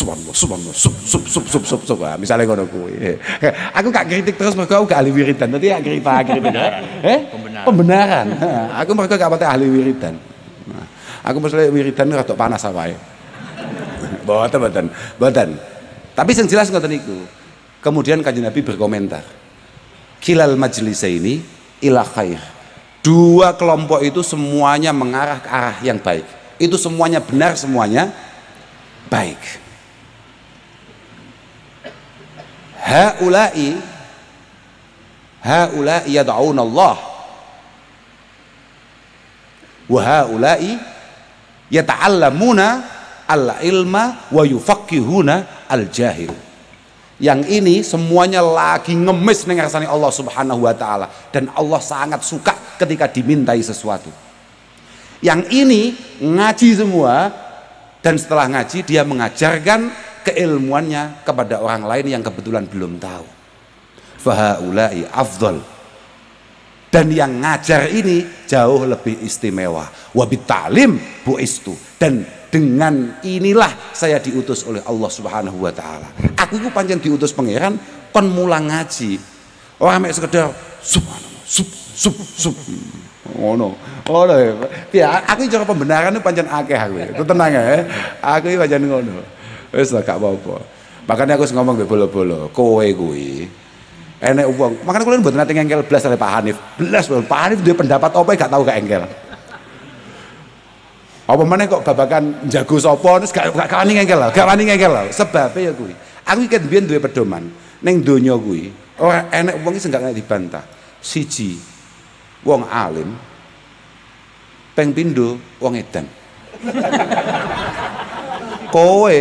misalnya ngono kuwi. Aku gak kritik terus mergo aku gak ahli wiridan. Dadi gak kritik. Pembenaran. Aku mergo gak pati ahli wiridan. Aku mesti wiridan rada panas awae. Boten. Tapi yang jelas ngoten niku. Kemudian Kanjeng Nabi berkomentar. Kilal majlisaini ila khair. Dua kelompok itu semuanya mengarah ke arah yang baik. Itu semuanya benar, semuanya baik. Haula'i yad'una Allah wa haula'i yata'allamuna al-ilma wa yufaqqihuna al-jahil. Yang ini semuanya lagi ngemis ning ngarsane Allah Subhanahu wa taala, dan Allah sangat suka ketika dimintai sesuatu. Yang ini ngaji semua, dan setelah ngaji dia mengajarkan keilmuannya kepada orang lain yang kebetulan belum tahu. Fahaulai afdal. Dan yang ngajar ini jauh lebih istimewa. Wabit ta'lim bu'istu. Dan dengan inilah saya diutus oleh Allah Subhanahu wa taala. Aku itu pancen diutus pangeran kon mulang ngaji. Ora mek sekedar subhanallah, sub. Ngono. Ya, aku cara pembenaran itu pancen akeh aku. Itu tenang ya. Aku iki pancen ngono. Wis gak apa-apa. Makanya aku ngomong mbek bolo-bolo, kowe kuwi enek wong. Makanya kula mboten nate ngengkel blas karo Pak Hanif. Pak Hanif duwe pendapat apa gak tahu gak engkel. Apa meneh kok babakan jago sapa terus gak wani ngengkel lho. Gak wani ngengkel lho. Sebabe ya kuwi. Aku iki mbiyen duwe pedoman. Ning donya kuwi ora enek wong sing gak kena dibantah. Siji wong alim, ping pindho wong edan. Kowe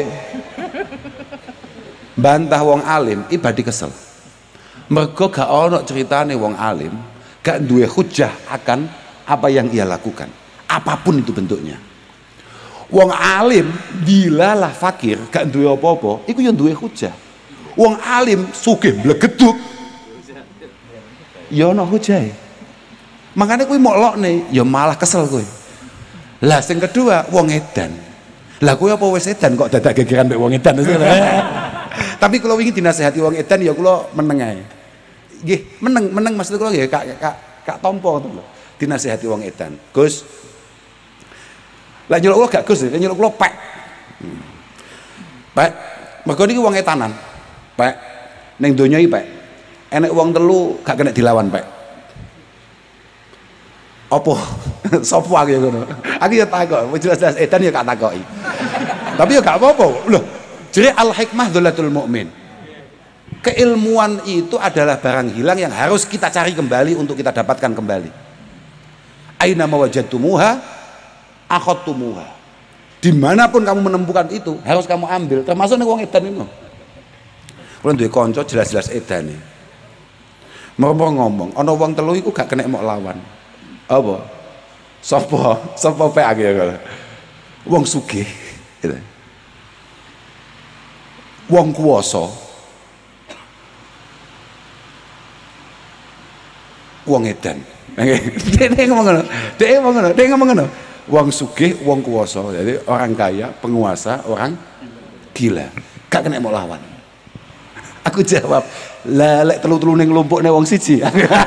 bantah wong alim ibadi kesel. Mergo gak ono ceritane wong alim gak duwe hujah akan apa yang ia lakukan, apapun itu bentuknya. Wong alim dilalah fakir gak duwe apa-apa, iku yo duwe hujah. Wong alim sugih blegeduk ya ono hujahe. Makanya kuwi moklokne ya malah kesel kuwi. Lah sing kedua wong edan. Lah kuwi apa wis edan kok dadak gegeran mek wong edan. Tapi kalau wingi dinasehati wong edan ya kula meneng ae. Nggih, meneng maksud kula nggih kak tampa ngoten lho. Dinasehati wong edan. Gus. Lah nyeluk kula gak Gus, nyeluk kula Pak. Pak, mergo niki wong etanan. Pak, ning donya iki Pak. Enek wong telu gak kena dilawan Pak. Apa? Sopo aku ya ngono. Aku ya takok, jelas-jelas edan ya gak takoki. Tapi ya gak apa-apa. Loh, jadi al-hikmah dzulatul mukmin. Keilmuan itu adalah barang hilang yang harus kita cari kembali untuk kita dapatkan kembali. Aina mawajadtumuha akhadtumuha. Dimanapun kamu menemukan itu harus kamu ambil, termasuk ning wong edan itu. Kulo duwe kanca jelas-jelas edane. Mergo ngomong, ana wong telu iku gak kena mok lawan. Apa? Sapa pek aku ya kalau wong sugih gitu. Wong kuwasa, wong edan. Dia ngomong ngono. Wong sugih, wong kuwasa. Jadi orang kaya, penguasa, orang gila. Gak kena mau lawan. Aku jawab, lah lek telu-telu ning nglumpukne wong siji.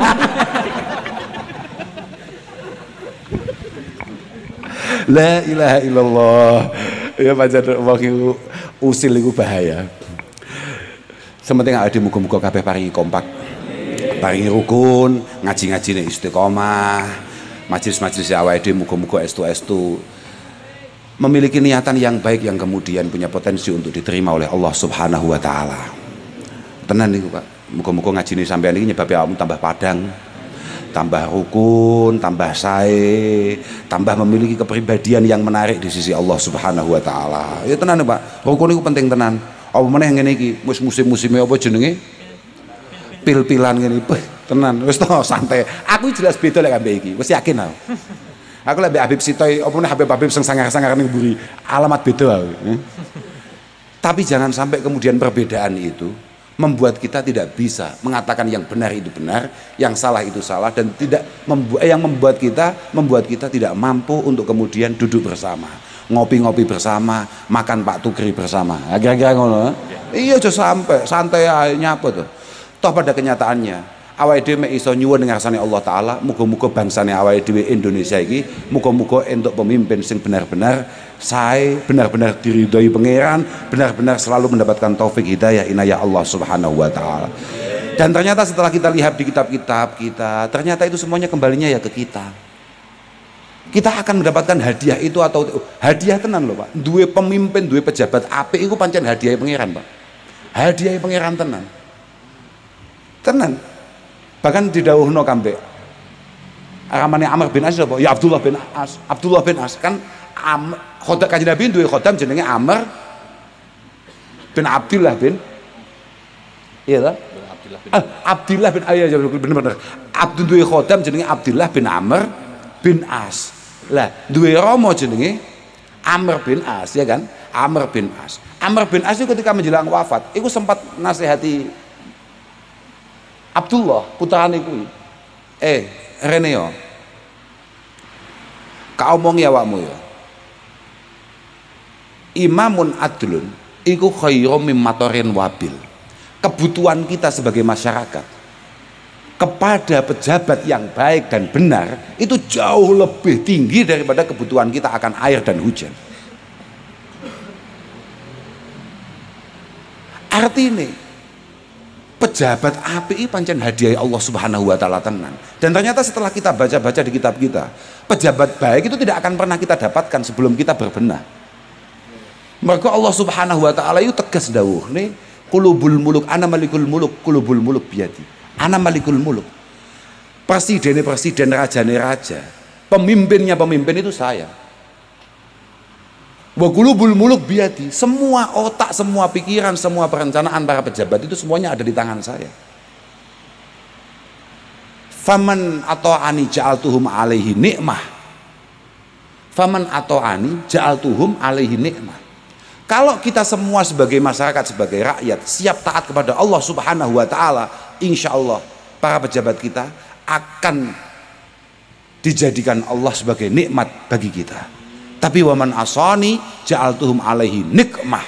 La ilaha illallah. Ya pancen wong iku usil iku bahaya. Sementing awake muga-muga kabeh paringi kompak. paringi rukun, ngaji-ngajine istiqomah, majelis-majelis awake dhewe muga-muga estu-estu memiliki niatan yang baik yang kemudian punya potensi untuk diterima oleh Allah Subhanahu wa taala. Tenan niku Pak. Muga-muga ngajine sampean iki nyebabe awakmu tambah padang, tambah rukun, tambah sae, tambah memiliki kepribadian yang menarik di sisi Allah Subhanahu wa taala. Ya tenan Pak. Rukun niku penting tenan. Apa meneh ngene iki wis musim-musime apa jenenge? Pil-pilan ngene iki. Tenan, wis to santai. Aku jelas beda lek ambek iki. Wis yakin aku. Aku lek Habib Sitoy, apa meneh Habib sing sangar-sangar ning mburi, alamat beda aku. Tapi jangan sampai kemudian perbedaan itu membuat kita tidak bisa mengatakan yang benar itu benar, yang salah itu salah, dan tidak yang membuat kita tidak mampu untuk kemudian duduk bersama, ngopi-ngopi bersama, makan Pak Tukri bersama. Kira-kira ngono. Iya aja sampai santai ae nyapa tuh. Toh pada kenyataannya awake dhewe mek iso nyuwun ngarsane Allah taala, muga-muga bangsane awake dhewe Indonesia iki muga-muga entuk pemimpin sing benar-benar sae, benar-benar diridhoi pangeran, benar-benar selalu mendapatkan taufik hidayah inayah Allah Subhanahu wa taala. Dan ternyata setelah kita lihat di kitab-kitab kita, ternyata itu semuanya kembalinya ya ke kita. Kita akan mendapatkan hadiah itu atau hadiah tenan loh Pak. Duwe pemimpin, duwe pejabat apik iku pancen hadiah pangeran Pak. Hadiah pangeran tenan. Tenan. Bahkan didhawuhno kambek aramane Amr bin As apa? Ya Abdullah bin As. Abdullah bin As kan khodak Kanjeng Nabi duwe khodam jenenge Amr bin Abdullah bin iya ta? Abdullah bin ya bener-bener. Abdul duwe khodam jenenge Abdullah bin Amr bin As. Lah duwe rama jenenge Amr bin As ya kan? Amr bin As. Amr bin As itu ketika menjelang wafat, iku sempat nasihati Abdullah putrane kuwi. Reneo. Ka omongi awakmu ya. Imamun adlun iku khairum mim matorin wabil. Kebutuhan kita sebagai masyarakat kepada pejabat yang baik dan benar itu jauh lebih tinggi daripada kebutuhan kita akan air dan hujan. Artinya pejabat API pancen hadiah Allah Subhanahu wa taala tenan. Dan ternyata setelah kita baca-baca di kitab kita, pejabat baik itu tidak akan pernah kita dapatkan sebelum kita berbenah. Maka Allah Subhanahu wa taala itu tegas dawuh nih, qulubul muluk ana malikul muluk, qulubul muluk biyadi. Ana malikul muluk. Presiden, rajane raja, pemimpinnya pemimpin itu saya. Wa qulubul muluk biyadi. Semua otak, semua pikiran, semua perencanaan para pejabat itu semuanya ada di tangan saya. Faman ata'ani ja'altuhum alaihi nikmah. Faman ata'ani ja'altuhum alaihi nikmah. Kalau kita semua sebagai masyarakat, sebagai rakyat siap taat kepada Allah Subhanahu wa taala, insya Allah para pejabat kita akan dijadikan Allah sebagai nikmat bagi kita. Tapi waman asani ja'altuhum alaihi nikmah.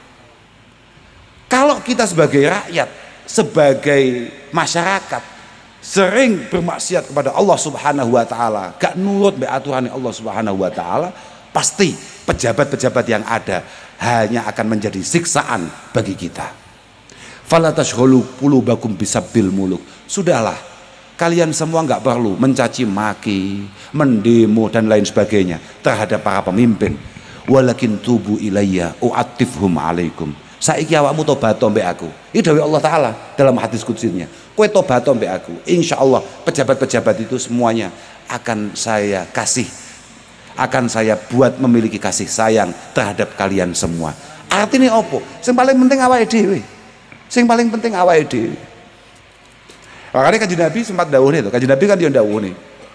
Kalau kita sebagai rakyat, sebagai masyarakat sering bermaksiat kepada Allah Subhanahu wa taala, gak nurut be aturan Allah Subhanahu wa taala, pasti pejabat-pejabat yang ada hanya akan menjadi siksaan bagi kita. Fala tashghulu qulubakum bisabbil muluk. Sudahlah, kalian semua nggak perlu mencaci maki, mendemo dan lain sebagainya terhadap para pemimpin. Walakin tubu ilayya u'attifhum alaikum. Saiki awakmu tobat mbek aku. Ini dawuh Allah taala dalam hadis kutsinya. Kowe tobat mbek aku. Insyaallah pejabat-pejabat itu semuanya akan saya kasih, akan saya buat memiliki kasih sayang terhadap kalian semua. Artinya opo? Sing paling penting awake dhewe. Sing paling penting awake dhewe. Makanya Kanjeng Nabi sempat dawuhne to. Kanjeng Nabi kan yo dawuhne.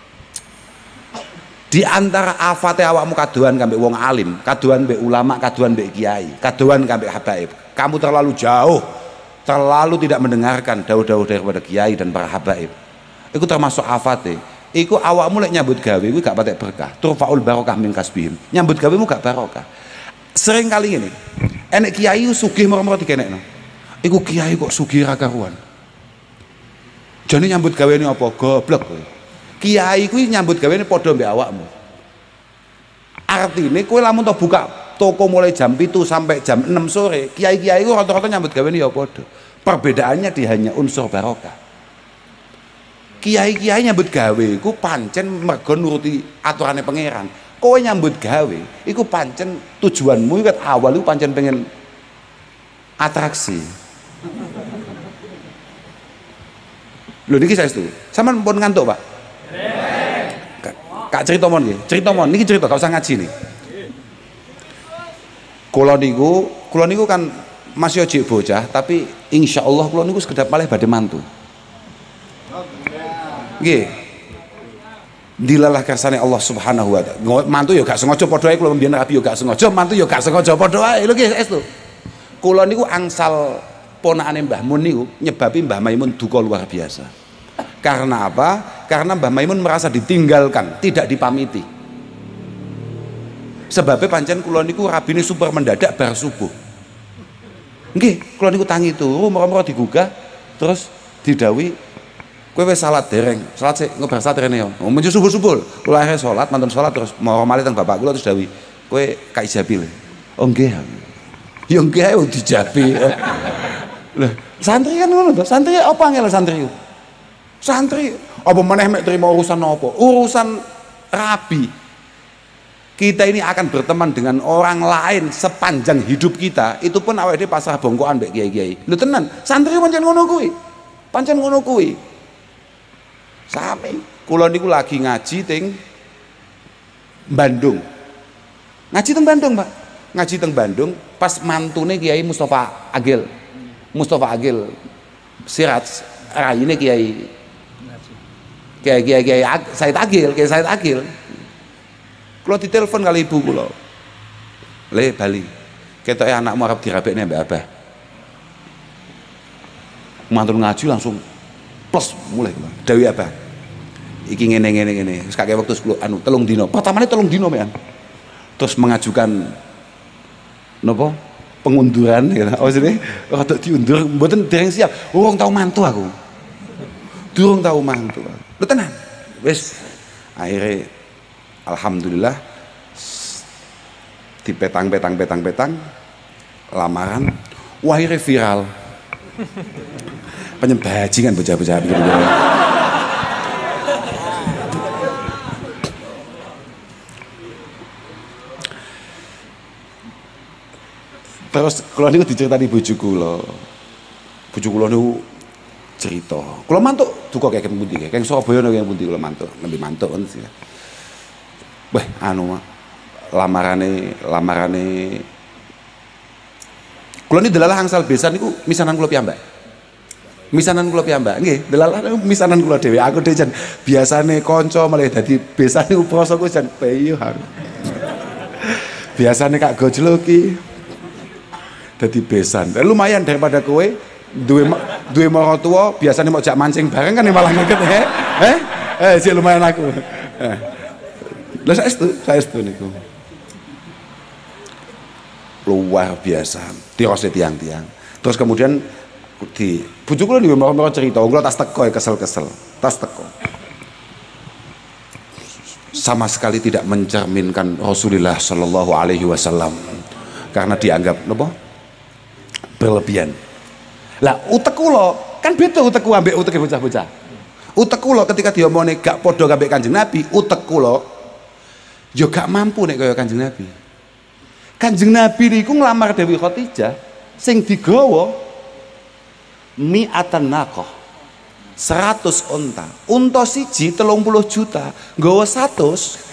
Di antara afate awakmu kadoan kambek wong alim, kadoan mbek ulama, kadoan mbek kiai, kadoan kambek habaib. Kamu terlalu jauh, terlalu tidak mendengarkan dawuh-dawuh daripada kiai dan para habaib. Iku termasuk afate. Iku awakmu lek nyambut gawe iku gak patek berkah. Turfaul barokah min kasbihim. Nyambut gawemu gak barokah. Sering kali ngene. Enek kiai sugih moro-moro dikenekno. Iku kiai kok sugih ra karuan. Jane nyambut gaweane apa? Goblok kowe. Kiai kuwi nyambut gaweane padha mbek awakmu. Artine kowe lamun to buka toko mulai jam 7 sampai jam 6 sore, kiai-kiai ku rata-rata nyambut gaweane ya padha. Perbedaannya di hanya unsur barokah. kiai-kiai nyambut gawe iku pancen mergo nuruti aturane pangeran. Kowe nyambut gawe iku pancen tujuanmu kat awal iku pancen pengen atraksi. Lho niki saestu. Sampeyan pun ngantuk, Pak? Kak cerita mon nggih. Cerita mon niki cerita gak usah ngaji nih. Kula niku kan masih ojek bocah tapi insyaallah kula niku sekedap malih badhe mantu. Nggih. Dilalah kersane Allah Subhanahu wa taala. Mantu ya gak sengaja padha ae kula mbiyen rabi ya gak sengaja, mantu ya gak sengaja padha ae. Lho nggih saestu. Kula niku angsal ponakane Mbah Mun niku nyebabi Mbah Maimun duka luar biasa. Karena apa? Karena Mbah Maimun merasa ditinggalkan, tidak dipamiti. Sebabnya pancen kula niku rabine super mendadak bar subuh. Nggih, kula niku tangi turu, moro-moro digugah, terus didhawuhi kowe wis salat dereng. Salat sik ngobar salat rene yo. Menju subuh-subuh. Kula akhire salat, mantun salat terus mau malih teng bapak kula terus dawuhi, kowe Kak Ijabil. Oh nggih. Ya nggih ae dijabi. Lah, santri kan ngono to. Santri apa angel santri? Santri apa meneh mek terima urusan apa? Urusan rabi. Kita ini akan berteman dengan orang lain sepanjang hidup kita, itu pun awake dhewe pasrah bongkokan mbek kiai-kiai. Lho tenan, santri pancen ngono kuwi. Pancen ngono kuwi. Sami. Kula niku lagi ngaji teng Bandung. Ngaji teng Bandung, Pak. Ngaji teng Bandung pas mantune Kiai Mustafa Agil. Mustafa Agil Sirat raine Kiai Said Agil, Kiai Said Agil. Kula ditelepon kali ibu kula. Le Bali. Ketoke anakmu arep dirabekne mbak Abah. Mantun ngaji langsung plus mulai Dawi Abah. Iki ngene. Wis kakek wektu 10 3 dina. Pertamane 3 dina mekan. Terus mengajukan napa? Pengunduran ya. Maksudnya rada diundur mboten dereng siap. Urung tau mantu aku. Durung tau mantu. Lho tenan. Wis akhirnya alhamdulillah dipetang lamaran wah akhirnya viral. Penyembajingan bocah-bocah gitu. Terus kalau niku diceritani bojo kula. Bojo kula niku cerita. Kula mantuk duka kayak pundi kayak keng Surabaya niku pundi kula mantuk, nembe mantuk kan sih. Wah, anu lamarane kula ni delalah angsal besan niku misanan kula piyambak. Misanan kula piyambak. Nggih, delalah misanan kula dhewe. Aku dhewe jan biasane kanca malah dadi besan niku proso ku jan peyo. Biasane Kak Gojlo ki dadi besan. Lumayan daripada kowe duwe maratuwa biasane mau jak mancing bareng kan malah ngeket sih lumayan aku. Lah saestu niku. Luar biasa. Tiose tiang-tiang. Terus kemudian di bojo kula niku mau cerita, kula tas teko kesel-kesel. Tas teko. Sama sekali tidak mencerminkan Rasulullah Shallallahu alaihi wasallam. Karena dianggap napa? Berlebihan. Lah utek kula kan beda utekku ambek uteke bocah-bocah. Utek kula ketika diomongane gak padha ambek Kanjeng Nabi, utek kula ya gak mampu nek kaya Kanjeng Nabi. Kanjeng Nabi niku nglamar Dewi Khadijah sing digawa mi'atan naqah 100 unta. Unta siji 30 juta, nggawa 100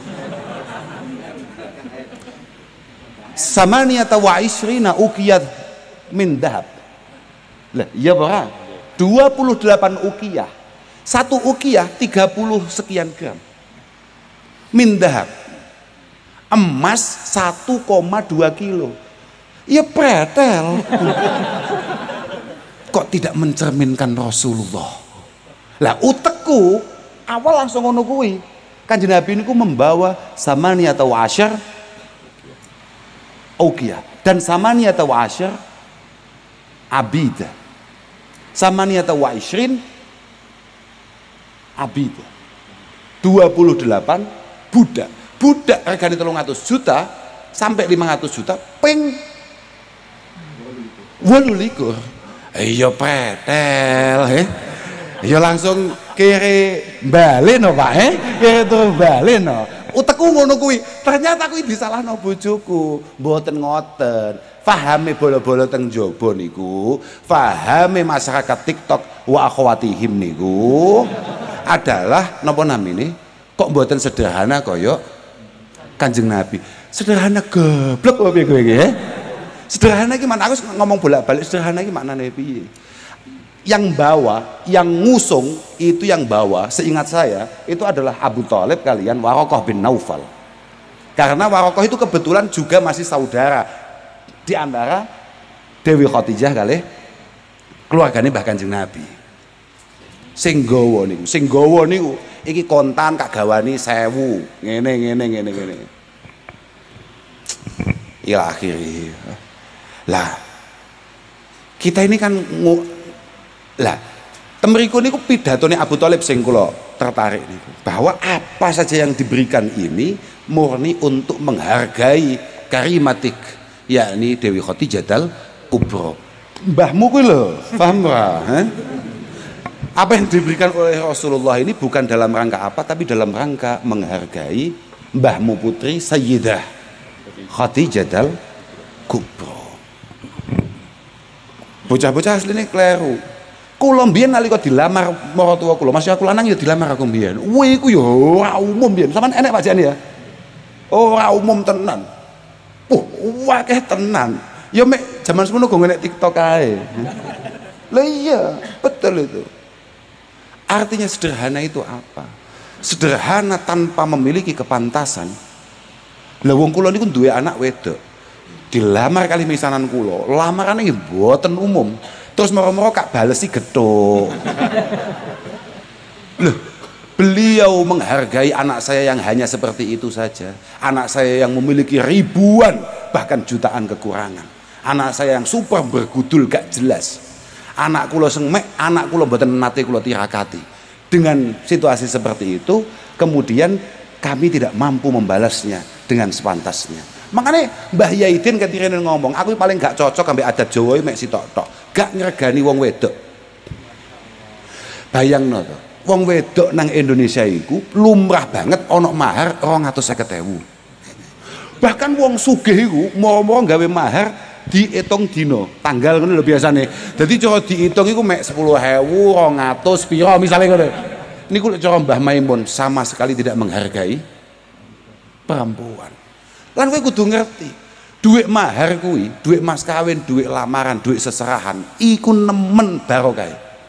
samaniyata wa isrina uqiyat min dahab. Lah iya ora? 28 uqiyah. Satu uqiyah 30 sekian gram. Min dahab. Emas 1,2 kilo. Ya pretel. Kok tidak mencerminkan Rasulullah. Lah utekku awal langsung ngono kuwi. Kanjeng Nabi niku membawa samaniyata wa asyar uqiyah dan samaniyata wa asyar abida. Samaniyata wa isrin abida. 28 budak. Budak regane 300 juta sampai 500 juta ping 28. Iya pretel ya langsung kere balik no Pak kere turu balik no utekku ngono kuwi ternyata kuwi disalahno bojoku mboten ngoten fahame bola-bola teng jaba niku fahame masyarakat TikTok wa akhwatihim niku adalah napa namine kok mboten sederhana kaya Kanjeng Nabi sederhana goblok kok piye kowe iki sederhana iki mana aku ngomong bolak-balik sederhana iki maknane piye yang bawa, yang ngusung itu yang bawa, seingat saya itu adalah Abu Thalib kalian Warokoh bin Naufal karena Warokoh itu kebetulan juga masih saudara di antara Dewi Khadijah kali keluarganya bahkan Kanjeng Nabi sing gawa niku iki kontan kak gawani 1000 ngene ila akhiri lah kita ini kan lah temriku niku pidatone Abu Thalib sing kula tertarik niku bahwa apa saja yang diberikan ini murni untuk menghargai karimatik yakni Dewi Khadijah Al Kubra mbahmu kuwi lho paham ora apa yang diberikan oleh Rasulullah ini bukan dalam rangka apa tapi dalam rangka menghargai mbahmu putri Sayyidah Khadijah Al Kubra bocah-bocah asline kleru kula mbiyen nalika dilamar maratuwa kula, masih aku lanang ya dilamar aku mbiyen. Kuwi iku ya ora umum mbiyen. Sampeyan enek Pak Jan ya? Ora umum tenan. Akeh tenan. Ya mek jaman semono go enek TikTok ae. Lah iya, betul itu. Artinya sederhana itu apa? Sederhana tanpa memiliki kepantasan. Lah wong kula niku duwe anak wedok. Dilamar kali misanan kula. Lamarane nggih mboten umum. Terus moro-moro kak balesi gethuk. Loh, beliau menghargai anak saya yang hanya seperti itu saja. Anak saya yang memiliki ribuan bahkan jutaan kekurangan. Anak saya yang super bergudul gak jelas. Anak kula sing mek, anak kula mboten nate kula tirakati. Dengan situasi seperti itu, kemudian kami tidak mampu membalasnya dengan sepantasnya. Makanya Mbah Yaidin ketika ngomong, aku paling gak cocok sampai adat Jawa mek sitok-tok, gak ngregani wong wedok. Bayangno to, wong wedok nang Indonesia iku lumrah banget ana mahar 250.000. Bahkan wong sugih iku mau-mau gawe mahar diitung dina, tanggal ngono lho biasane. Dadi cara diitung iku mek 10.000, 200 pira misale ngono. Niku cara Mbah Maimun sama sekali tidak menghargai perempuan. Lan kowe kudu ngerti, duit mahar kuwi, duit mas kawin, duit lamaran, duit seserahan, iku nemen barokah.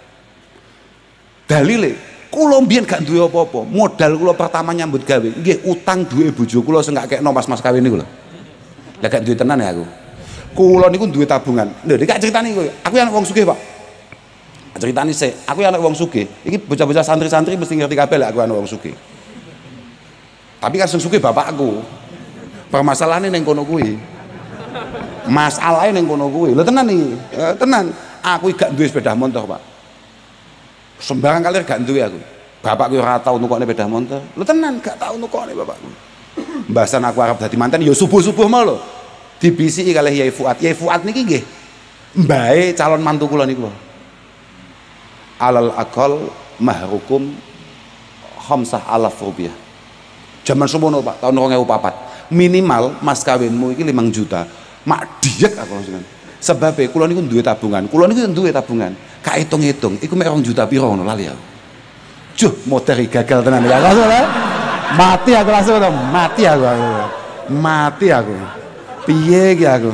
Dalile, kula mbiyen gak duwe apa-apa, modal kula pertama nyambut gawe, nggih utang duit bojo kula sing gak kekno pas mas kawin niku lho. Lah gak duwe tenan ya aku. Kula niku duwe tabungan. Lho, nek gak critani kowe, aku anak wong sugih, Pak. Critani sik, aku anak wong sugih. Iki bocah-bocah santri-santri mesti ngerti kabeh lek aku anak wong sugih. Tapi kan sing sugih bapakku. Permasalahannya neng kono kuwi, masalahnya neng kono kuwi. Lo tenan nih, tenan. Aku gak duwe sepeda motor Pak. Sembarang kali gak duwe aku. Bapakku ora tau nukokne sepeda motor. Lo tenan gak tau nukokne bapakku. Mbasan aku arep dadi manten, ya subuh-subuh mau lo. Dibisiki kalih Yai Fuad. Yai Fuad niki nggih mbae calon mantu kula niku. Alal akal mahrukum 5.000 rupiah. Zaman semono Pak, tahun 2004. Minimal mas kawinmu iki 5 juta. Mak diet aku langsung. Sebab kula niku duwe tabungan. Kula niku duwe tabungan. Kak hitung-hitung iku mek 2 juta piro ngono lali aku. Juh, motor gagal tenan ya. Langsung mati aku langsung mati aku. Mati aku. Piye iki aku.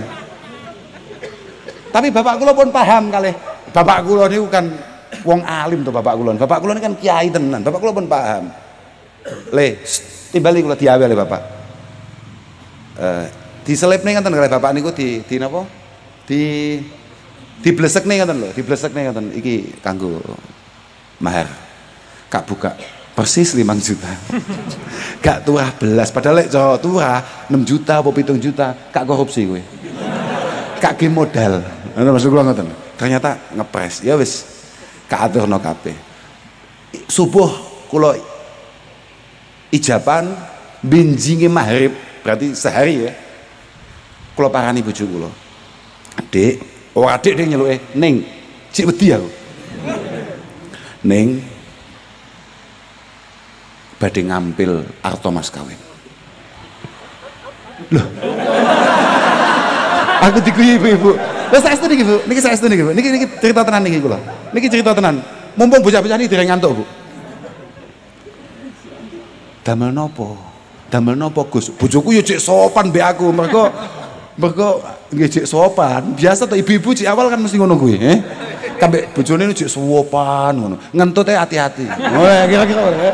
Tapi bapak kula pun paham kalih. Bapak kula niku kan wong alim to bapak kula. Bapak kula niku kan kiai tenan. Bapak kula pun paham. Le, timbali kula diawe le bapak. Diselipne ngoten kalih bapak niku di napa? Diblesekne ngoten lho, diblesekne ngoten iki kanggo mahar. Kak buka persis 5 juta. Gak turah belas padahal lek cara turah 6 juta apa 7 juta, kak korupsi kowe. Kak ge modal. Ngono maksud kula ngoten. Ternyata ngepres. Ya wis kak aturno kabeh. Subuh kula ijaban binjinge maghrib berarti sehari ya. Kula parani bojo kula. Dik, adik nyeluke, "Ning, cik wedi aku." "Ning, badhe ngampil arta mas kawin. Loh. Aku diguyu ibu-ibu. Lah saestu niki Bu, niki saestu niki Bu. Niki cerita tenan niki kula. Niki cerita tenan. Mumpung bocah-bocah niki dereng ngantuk Bu. Damel nopo? Damel nopo Gus? Bojoku yo cek sopan mbek aku, mergo nggih cek sopan. Biasa to ibu-ibu cek awal kan mesti ngono kuwi, Kabeh bojone cek sopan ngono. Ngentute hati-hati. Oh, kira-kira.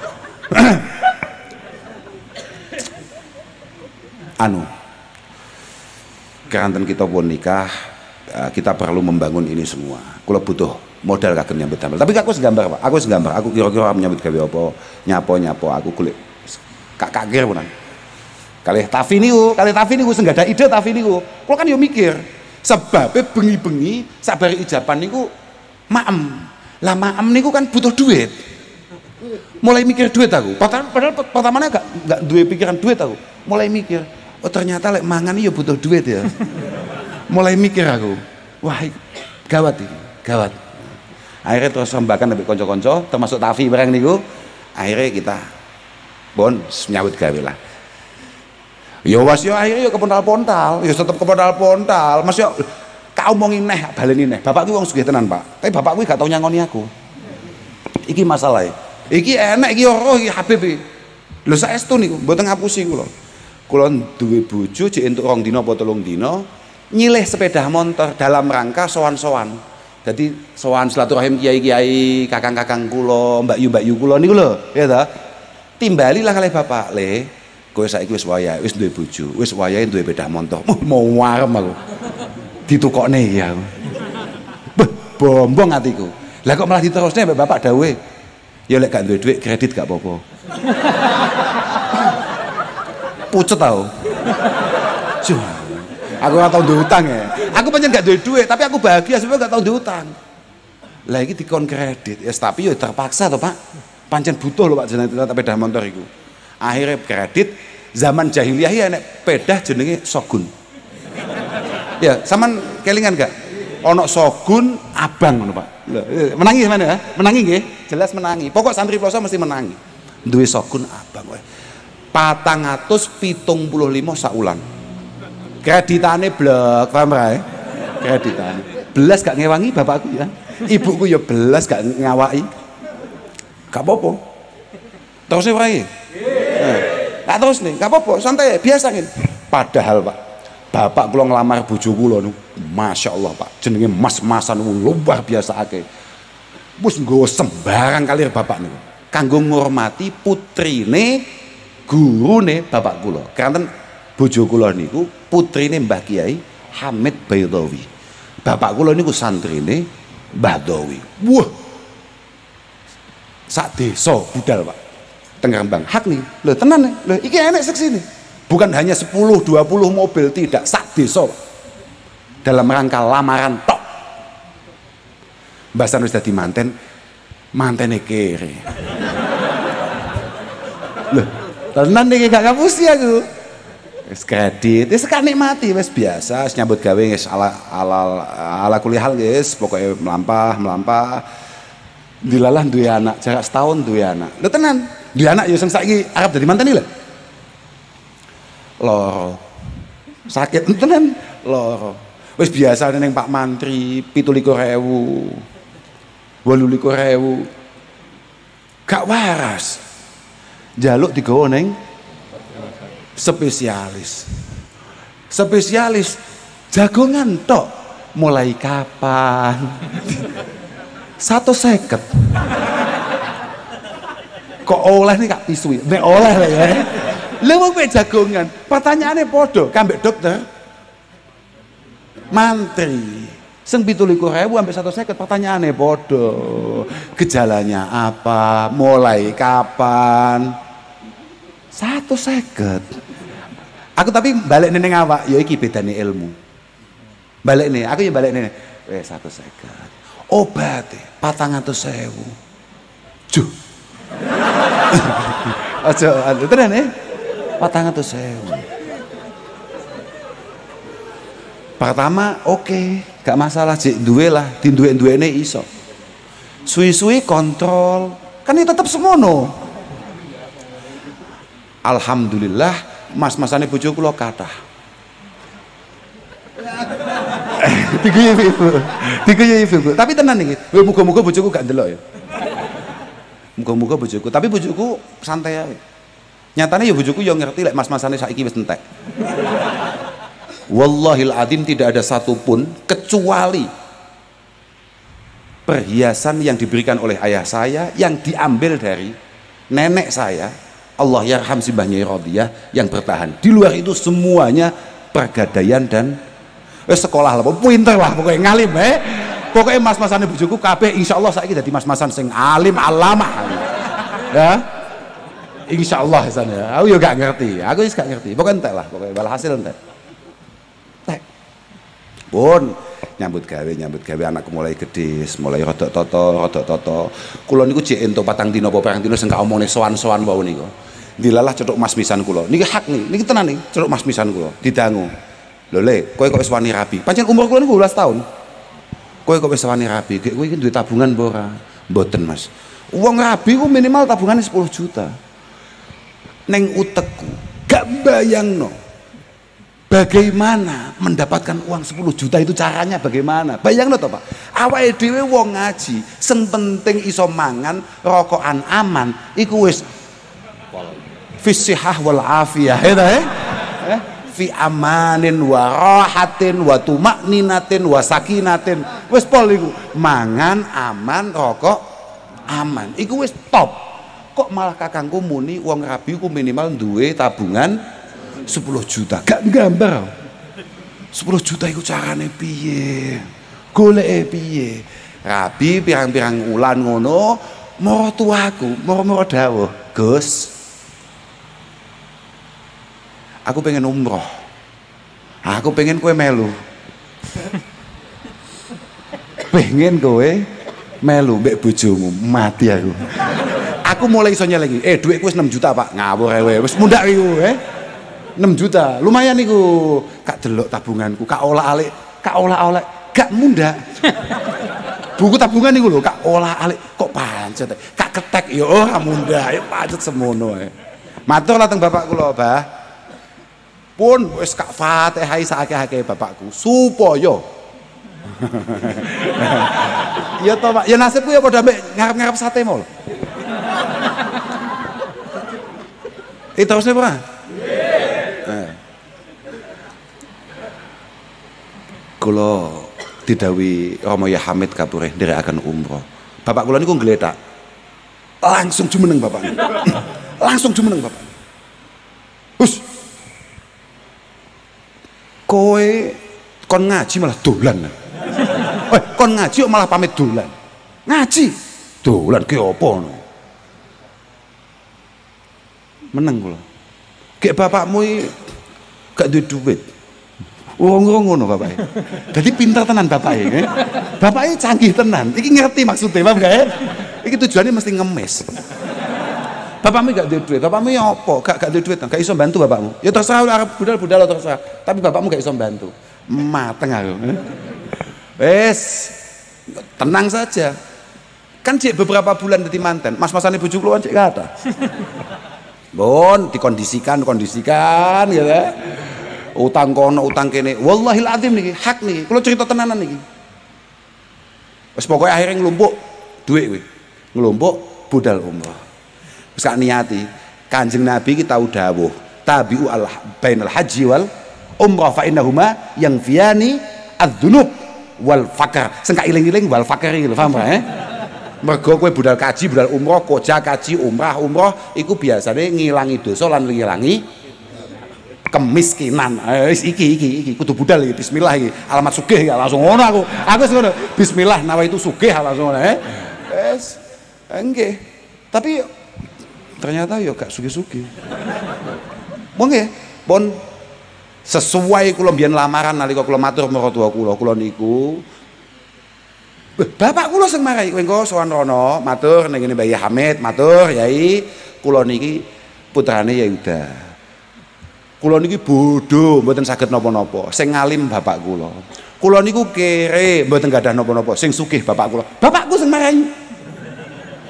Keranten kita pun nikah, kita perlu membangun ini semua. Kula butuh modal kagem nyambut damel. Tapi aku segambar, Pak. Aku kira-kira menyambut gawe apa, nyapo aku kulit kagir punan. Kalih Tafi niku sing gak ada ide Tafi niku. Kula kan yo mikir, sebabe bengi-bengi sabari ijaban niku maem. Lah maem niku kan butuh duit. Mulai mikir duit aku. Padahal pertamanya gak duwe pikiran duit aku. Mulai mikir, oh ternyata lek mangan ya butuh duit ya. Mulai mikir aku, wah gawat ini, gawat. Akhirnya terus rembakan lebih konco-konco, termasuk Tafi bareng niku. Akhirnya kita bon nyawut gawe lah. Ya was yo akhirnya yo kepontal-pontal, yo tetep kepontal-pontal. Mas yo kau omongin neh, baleni neh. Bapak kuwi wong sugih tenan, Pak. Tapi bapak kuwi gak tau nyangoni aku. Iki masalahnya. Iki enak iki ora iki Habib iki. Lho saestu niku, mboten ngapusi kula. Kula duwe bojo jek entuk 2 dina apa 3 dina, nyilih sepeda motor dalam rangka sowan-sowan. Dadi sowan silaturahim kiai-kiai, kakang-kakang kula, mbak yu kula niku lho, ya ta. Timbali lah kalih bapak, le, kowe saiki wis wayahe, wis duwe bojo, wis wayahe duwe sepeda motor. Mau warem aku. Ditukokne ya. Bombong atiku. Lah kok malah diterusne mbek bapak dawuhe. Ya lek gak duwe duit kredit gak apa-apa. Pucet tau. Aku gak tau duwe utang ya. Aku pancen gak duwe duit, tapi aku bahagia sebab gak tau duwe utang. Lah iki dikon kredit, ya tapi yo terpaksa to, Pak. Pancen butuh lho Pak jenenge sepeda motor iku. Akhirnya kredit, zaman jahiliyah ya nek pedah jenenge Shogun. Ya, sampean kelingan gak? Ono Shogun abang ngono Pak. Menangi mana ya? Menangi nggih, jelas menangi. Pokok santri ploso mesti menangi. Duwe Shogun abang kowe. 475 saulan. Kreditane blek, paham ra? Kreditane. Belas gak ngewangi bapakku ya. Ibuku ya belas gak ngawaki. Gak apa-apa. Terus wae. Nah, terus nih, gak apa-apa, santai, biasa ngene. Padahal Pak, bapak kula nglamar bojo kula niku, masyaallah Pak, jenenge mas-masan luar biasa akeh. Wis nggawa sembarang kali bapak niku. Kanggo ngurmati putrine gurune bapak kula. Kanten bojo kula niku putrine Mbah Kiai Hamid Baydawi. Bapak kula niku santrine Mbah Dawi. Wah. Sak desa budal Pak. Teng Rembang. Hak nih. Lho tenan nih. Lho iki enek seksine. Bukan hanya 10 20 mobil, tidak, sak desa. Dalam rangka lamaran tok. Mbah San wis dadi manten, mantene kere. Loh, tenan iki gak ngapusi aku. Wis kredit, wis nikmati wis biasa, wis nyambut gawe wis ala kuliah guys, pokoknya melampah. Dilalah duwe anak, jarak setahun duwe anak. Lho tenan, duwe anak ya sing saiki arep dadi manten iki lho. Loro. Sakit tenan, loro. Wis biasa ning Pak Mantri 17.000. 28.000. Gak waras. Njaluk digawa ning spesialis. Spesialis jagongan tok. Mulai kapan? 150. Kok oleh nih Kak Pisui? Nek oleh lah ya. Lha wong kowe jagongan, pertanyaane padha kambek dokter. Mantri sing 17.000 sampai 150 pertanyaane padha. Gejalanya apa? Mulai kapan? 150. Aku tapi balik ning awak, ya iki bedane ilmu. Balik nih, aku ya balik nih. Wes 150. Obate 400.000. Juh. Aja anu tenan 400.000. Pertama oke, gak masalah cik duwe lah, duwe-duwene iso. Suwi-suwi kontrol, kan itu tetap semono. Alhamdulillah mas-masane bojo kula kathah. Diguyu ibu. Tapi tenan iki. Muga-muga bojoku gak ndelok ya. Muga-muga bojoku, tapi bojoku santai ae. Nyatane ya bojoku ya ngerti lek mas-masane saiki wis entek. Wallahil adzim tidak ada satupun kecuali perhiasan yang diberikan oleh ayah saya yang diambil dari nenek saya, Allah yarham si Mbah Nyai Rodiyah, yang bertahan. Di luar itu semuanya pergadaian dan sekolah lah, pinter lah pokoknya ngalim pokoknya mas-masane bojoku kabeh insyaallah saiki dadi mas-masan sing alim alamah ya insyaallah sana. Aku yo gak ngerti, aku wis gak ngerti pokoknya entek lah, pokoknya walhasil entek. Pun nyambut gawe anakku mulai gede, mulai rodok toto. Kula niku jek entuk 4 dina apa 5 dina sing gak omongne sowan-sowan wau niku. Dilalah cetuk mas-misan kula. Niki hak niki tenan niki, cetuk mas-misan kula didangu. Lho Le, kowe kok wis wani rabi? Pancen umur kula niku 12 tahun. Kowe kok wis wani rabi? Kowe iki duwe tabungan apa ora? Mboten, Mas. Wong rabi ku minimal tabungane 10 juta. Neng utekku gak bayangno bagaimana mendapatkan uang 10 juta itu caranya bagaimana? Bayangno to, Pak. Awake dhewe wong ngaji, sing penting iso mangan, rokokan aman, iku wis fisihah wal afiyah, fi amanin wa rahatin wa tumakninatin wa sakinatin. Wis pol iku, mangan aman, rokok aman. Iku wis top. Kok malah kakangku muni wong rabi ku minimal duwe tabungan 10 juta, gak gambar 10 juta itu carane piye, goleke piye. Rabi pirang-pirang ulan ngono, moro tuaku moro dawuh, Gus, aku pengen umroh, aku pengen kowe melu. Pengen kowe melu mbek bojomu. Mati aku mulai iso nyelengi, duitku wis 6 juta Pak, ngawur ae wis mundak iku 6 juta, lumayan niku. Kak delok tabunganku, kak olah-alik, gak mundak. Buku tabungan niku lho, kak olah-alik, kok pancet. Kak ketek ya ora mundak, ya pancet semono. Matur lateng bapak kula, Bah. Pun wis kak Fatihah sakake bapakku supaya ya to Pak, ya nasibku ya padha mbek ngarep-ngarep sate mau. Terusnya Pak. Kula didhawuhi Rama Ya Hamid kapure nderekaken umroh. Bapak kula niku nggletak. Langsung jumeneng bapak. Langsung jumeneng bapak. Hus. Kowe kon ngaji malah dolan. Kon ngaji kok malah pamit dolan. Ngaji dolan ki apa ngono. Meneng kula. Gek bapakmu gak duwe duit. Wong ngono bapake. Dadi pinter tenan bapake, Bapake canggih tenan. Iki ngerti maksudnya, paham gak? Iki tujuannya mesti ngemis. Bapakmu gak duwe duit. Bapakmu ya apa? Gak duwe duit, gak iso bantu bapakmu. Ya terserah arep budal-budal terserah. Tapi bapakmu gak iso bantu. Mateng aku. Wes, tenang saja. Kan cek beberapa bulan dadi manten, mas-masane bojo kula cek kata. Bon, dikondisikan gitu ya. Utang kono utang kene, wallahil adzim niki hak niki, kula cerita tenanan niki. Wis pokoke akhirnya nglumpuk duit kuwi. Nglumpuk budal umroh. Wis gak niati, Kanjeng Nabi ki tau dawuh, tabi'u al bainal haji wal umrah fa innahuma yang fiani adzunub wal fakar. Sing gak iling-iling wal fakar iki lho, paham ya? Mergo kowe budal kaji, budal umroh, koja kaji, umroh iku biasane ngilangi dosa lan ngilangi kemiskinan. Iki kudu budal iki, bismillah iki. Alamat sugih ya langsung ngono aku. Aku wis ngono. Bismillah nawaitu sugih langsung ngono wis. Nggih. Tapi ternyata ya gak sugih-sugih. Monggo pun sesuai kula mbiyen lamaran nalika kula matur marang kula niku bapak kula sing marahi kowe engko sowan rono matur ning ngene Mbah Hamid, matur Yai kula niki putrane Yai Uda. Kula niki bodho mboten saged napa-napa. Sing ngalim bapak kula. Kula niku kere mboten gadah napa-napa. Sing sugih bapak kula. Bapakku sing marahi.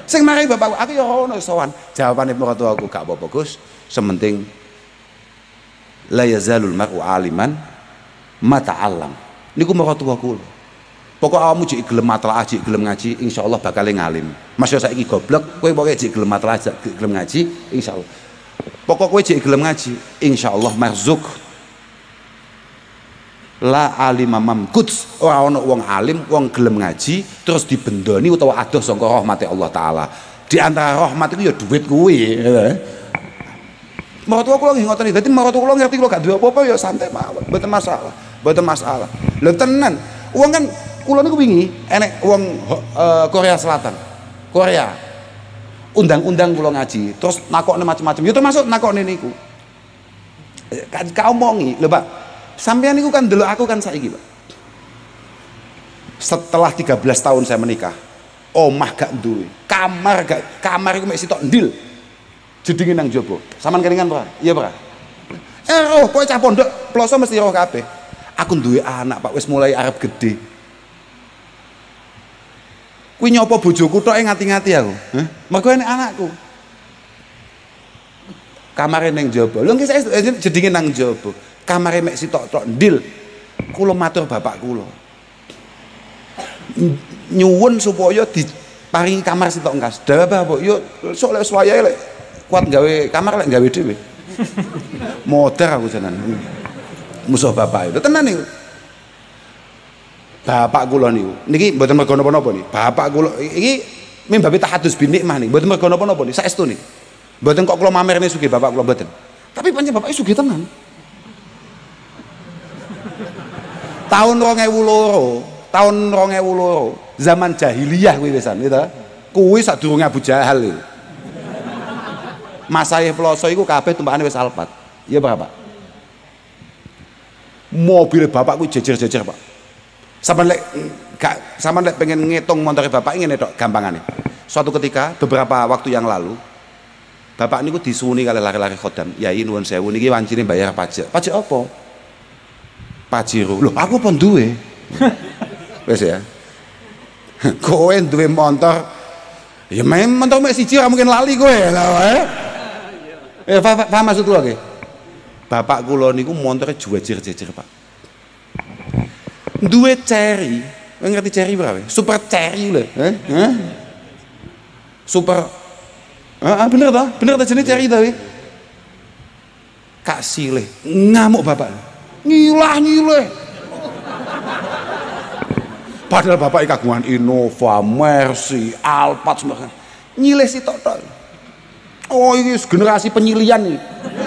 Sing mari bapakku, aku ya ono sowan. Jawabane maratuaku, gak apa-apa Gus, sementing la yazalul mar'u aliman mata alam. Niku maratuaku. Pokok awakmu jek gelem matlaah, jek gelem ngaji, insyaallah bakal ngalim. Mas yo saiki goblok, kowe pokoke jek gelem matlaah, jek gelem ngaji, insyaallah. Pokok kowe jek gelem ngaji, insyaallah marzuk. La alimam mamkuts, ora ana wong alim, wong gelem ngaji terus dibendoni utawa adoh sangka rahmate Allah taala. Di antara rahmat iku ya duit kuwi. Maratu kula nggih ngoten iki. Dadi maratu kula ngerti kula gak duwe apa-apa ya santai mawon, mboten masalah. Mboten masalah. Lho tenan, wong kan kula niku wingi enek wong Korea Selatan. Korea. Undang-undang kula ngaji, terus nakokne macam-macam. Ya termasuk nakokne niku. Ka omongi, lho Pak. Sampean niku kan delok aku kan saiki, Pak. Setelah 13 tahun saya menikah, omah gak duwe, kamar iku mek sitok ndil. Jedinge nang jaba. Saman kelingan, Pak? Iya, Pak. Roh, kowe cah pondok, ploso mesti roh kabeh. Aku duwe anak, Pak, wis mulai arep gede. Kuwi nyopo bojoku tok ngati-ngati aku, heh? Mergo enek anakku. Kamare ning jaba. Lho nggih saya jedinge nang jaba. Kamare mek sitok tok ndil. Kula matur bapak kula. Nyuwun supaya diparingi kamar sitok engkas. Dawa Bapak, yo sok lek wayahe lek kuat gawe kamar lek gawe dhewe. Modar aku tenan. Musuh bapak itu tenan niku. Bapak kula niku. Niki mboten mergo napa-napa niki. Bapak kula iki mimbabe tahadus bin nikmah niki. Mboten mergo napa-napa niki. Saestu niki. Mboten kok kula mamerne sugih bapak kula mboten. Tapi pancen bapake sugih tenan. Tahun 2002, zaman jahiliyah kuwi wisan, gitu. Kuwi sadurunge Abu Jahal iki. Masahe ploso iku kabeh tumpakane wis alpat. Iya Pak. Mobil bapak kuwi jejer-jejer, Pak. Sampeyan lek pengen ngitung montore bapak ngene tok gampangane. Suatu ketika beberapa waktu yang lalu bapak niku disuwuni kali lari-lari khodam. Yai nuwun sewu niki wancine bayar pajak. Pajak apa? Pajero. Loh, aku pun duwe. Wes ya. Kowe duwe motor. Ya memang motor mek siji ora mungkin lali kowe lha wae. Ya paham maksud kula nggih. Bapak kula niku montore jejer-jejer, Pak. Duwe Cherry. Ngerti Cherry berapa? Super Cherry lho, Super. Bener toh? Bener ta jenenge Cherry ta kuwi? Kak silih ngamuk bapak. Ngilah. Padahal bapak kagungan Innova, Mercy, Alphard semua. Nyilih si tok. Oh ini generasi penyilian nih.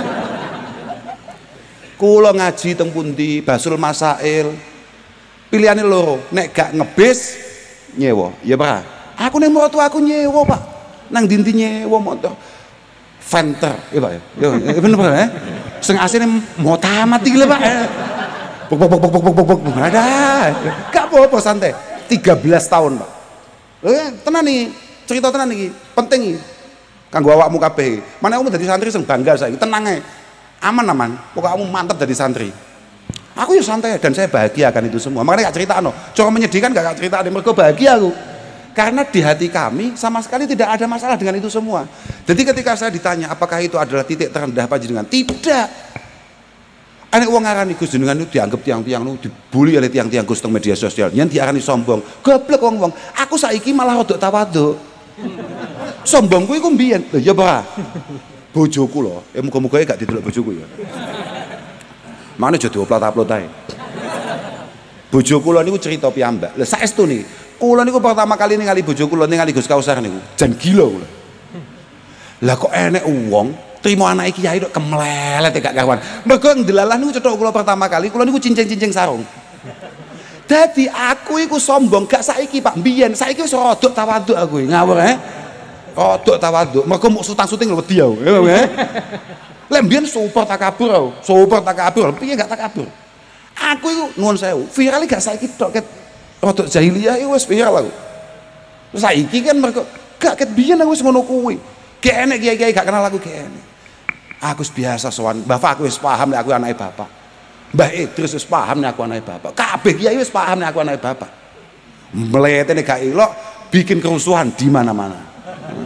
Kula ngaji teng pundi, Basul Masail. Pilihane loro, nek gak ngebis nyewa. Ya Pak. Aku ning mertua aku nyewa, Pak. Nang dinti nyewa motor. Venter, ya Pak ya. Yo, bener Pak ya. Sing asine mau tamat iki lho Pak. Bok. Ada. Gak apa-apa santai. 13 tahun, Pak. Lho tenan nih, cerita tenan iki. Penting iki. Kanggo awakmu kabeh. Mana kamu dadi santri sing bangga saiki. Tenang ae. Aman. Pokok kamu mantep dadi santri. Aku ya santai dan saya bahagia akan itu semua. Makanya gak cerita Cuma menyedihkan gak cerita mergo bahagia aku. Karena di hati kami sama sekali tidak ada masalah dengan itu semua. Jadi ketika saya ditanya apakah itu adalah titik terendah panjenengan? Tidak. Anek wong ngarani Gus jenengan itu dianggap tiang-tiang nu dibully oleh tiang-tiang Gus teng media sosial. Yen diarani sombong. Goblok wong-wong. Aku saiki malah rodok tawaduk. Sombong kuwi ku mbiyen. Lho ya Pak. Bojoku lho. Muga-muga gak didelok bojoku ya. Mane aja diupload-upload ae. Bojoku lho niku cerita piyambak. Lah saestu niki. Kula niku pertama kali ningali bojo kula ningali Gus Kausar niku, jan gila kula. Lah kok enek wong trimo anake kiai tok kemlelet gak kawan. Mergo ndelalah niku cetok kula pertama kali, kula niku cincing-cincing sarung. Dadi aku iku sombong gak saiki Pak, mbiyen saiki wis rodok tawaduk aku ngawur Rodok tawaduk, mergo muk sutang-suting wedi aku. Lah mbiyen super takabur aku, piye gak takabur. Aku iku nuwun sewu, viral gak saiki tok rodok jahiliyah wis viral aku. Saiki kan mergo gak ket biyen aku wis ngono kuwi. Gek enek kiai-kiai gak kenal aku gek enek. Aku wis biasa sowan, bapak aku wis paham nek aku anake bapak. Mbah Idris wis paham nek aku anake bapak. Kabeh kiai wis paham nek aku anake bapak. Mletene gak elok bikin kerusuhan di mana-mana.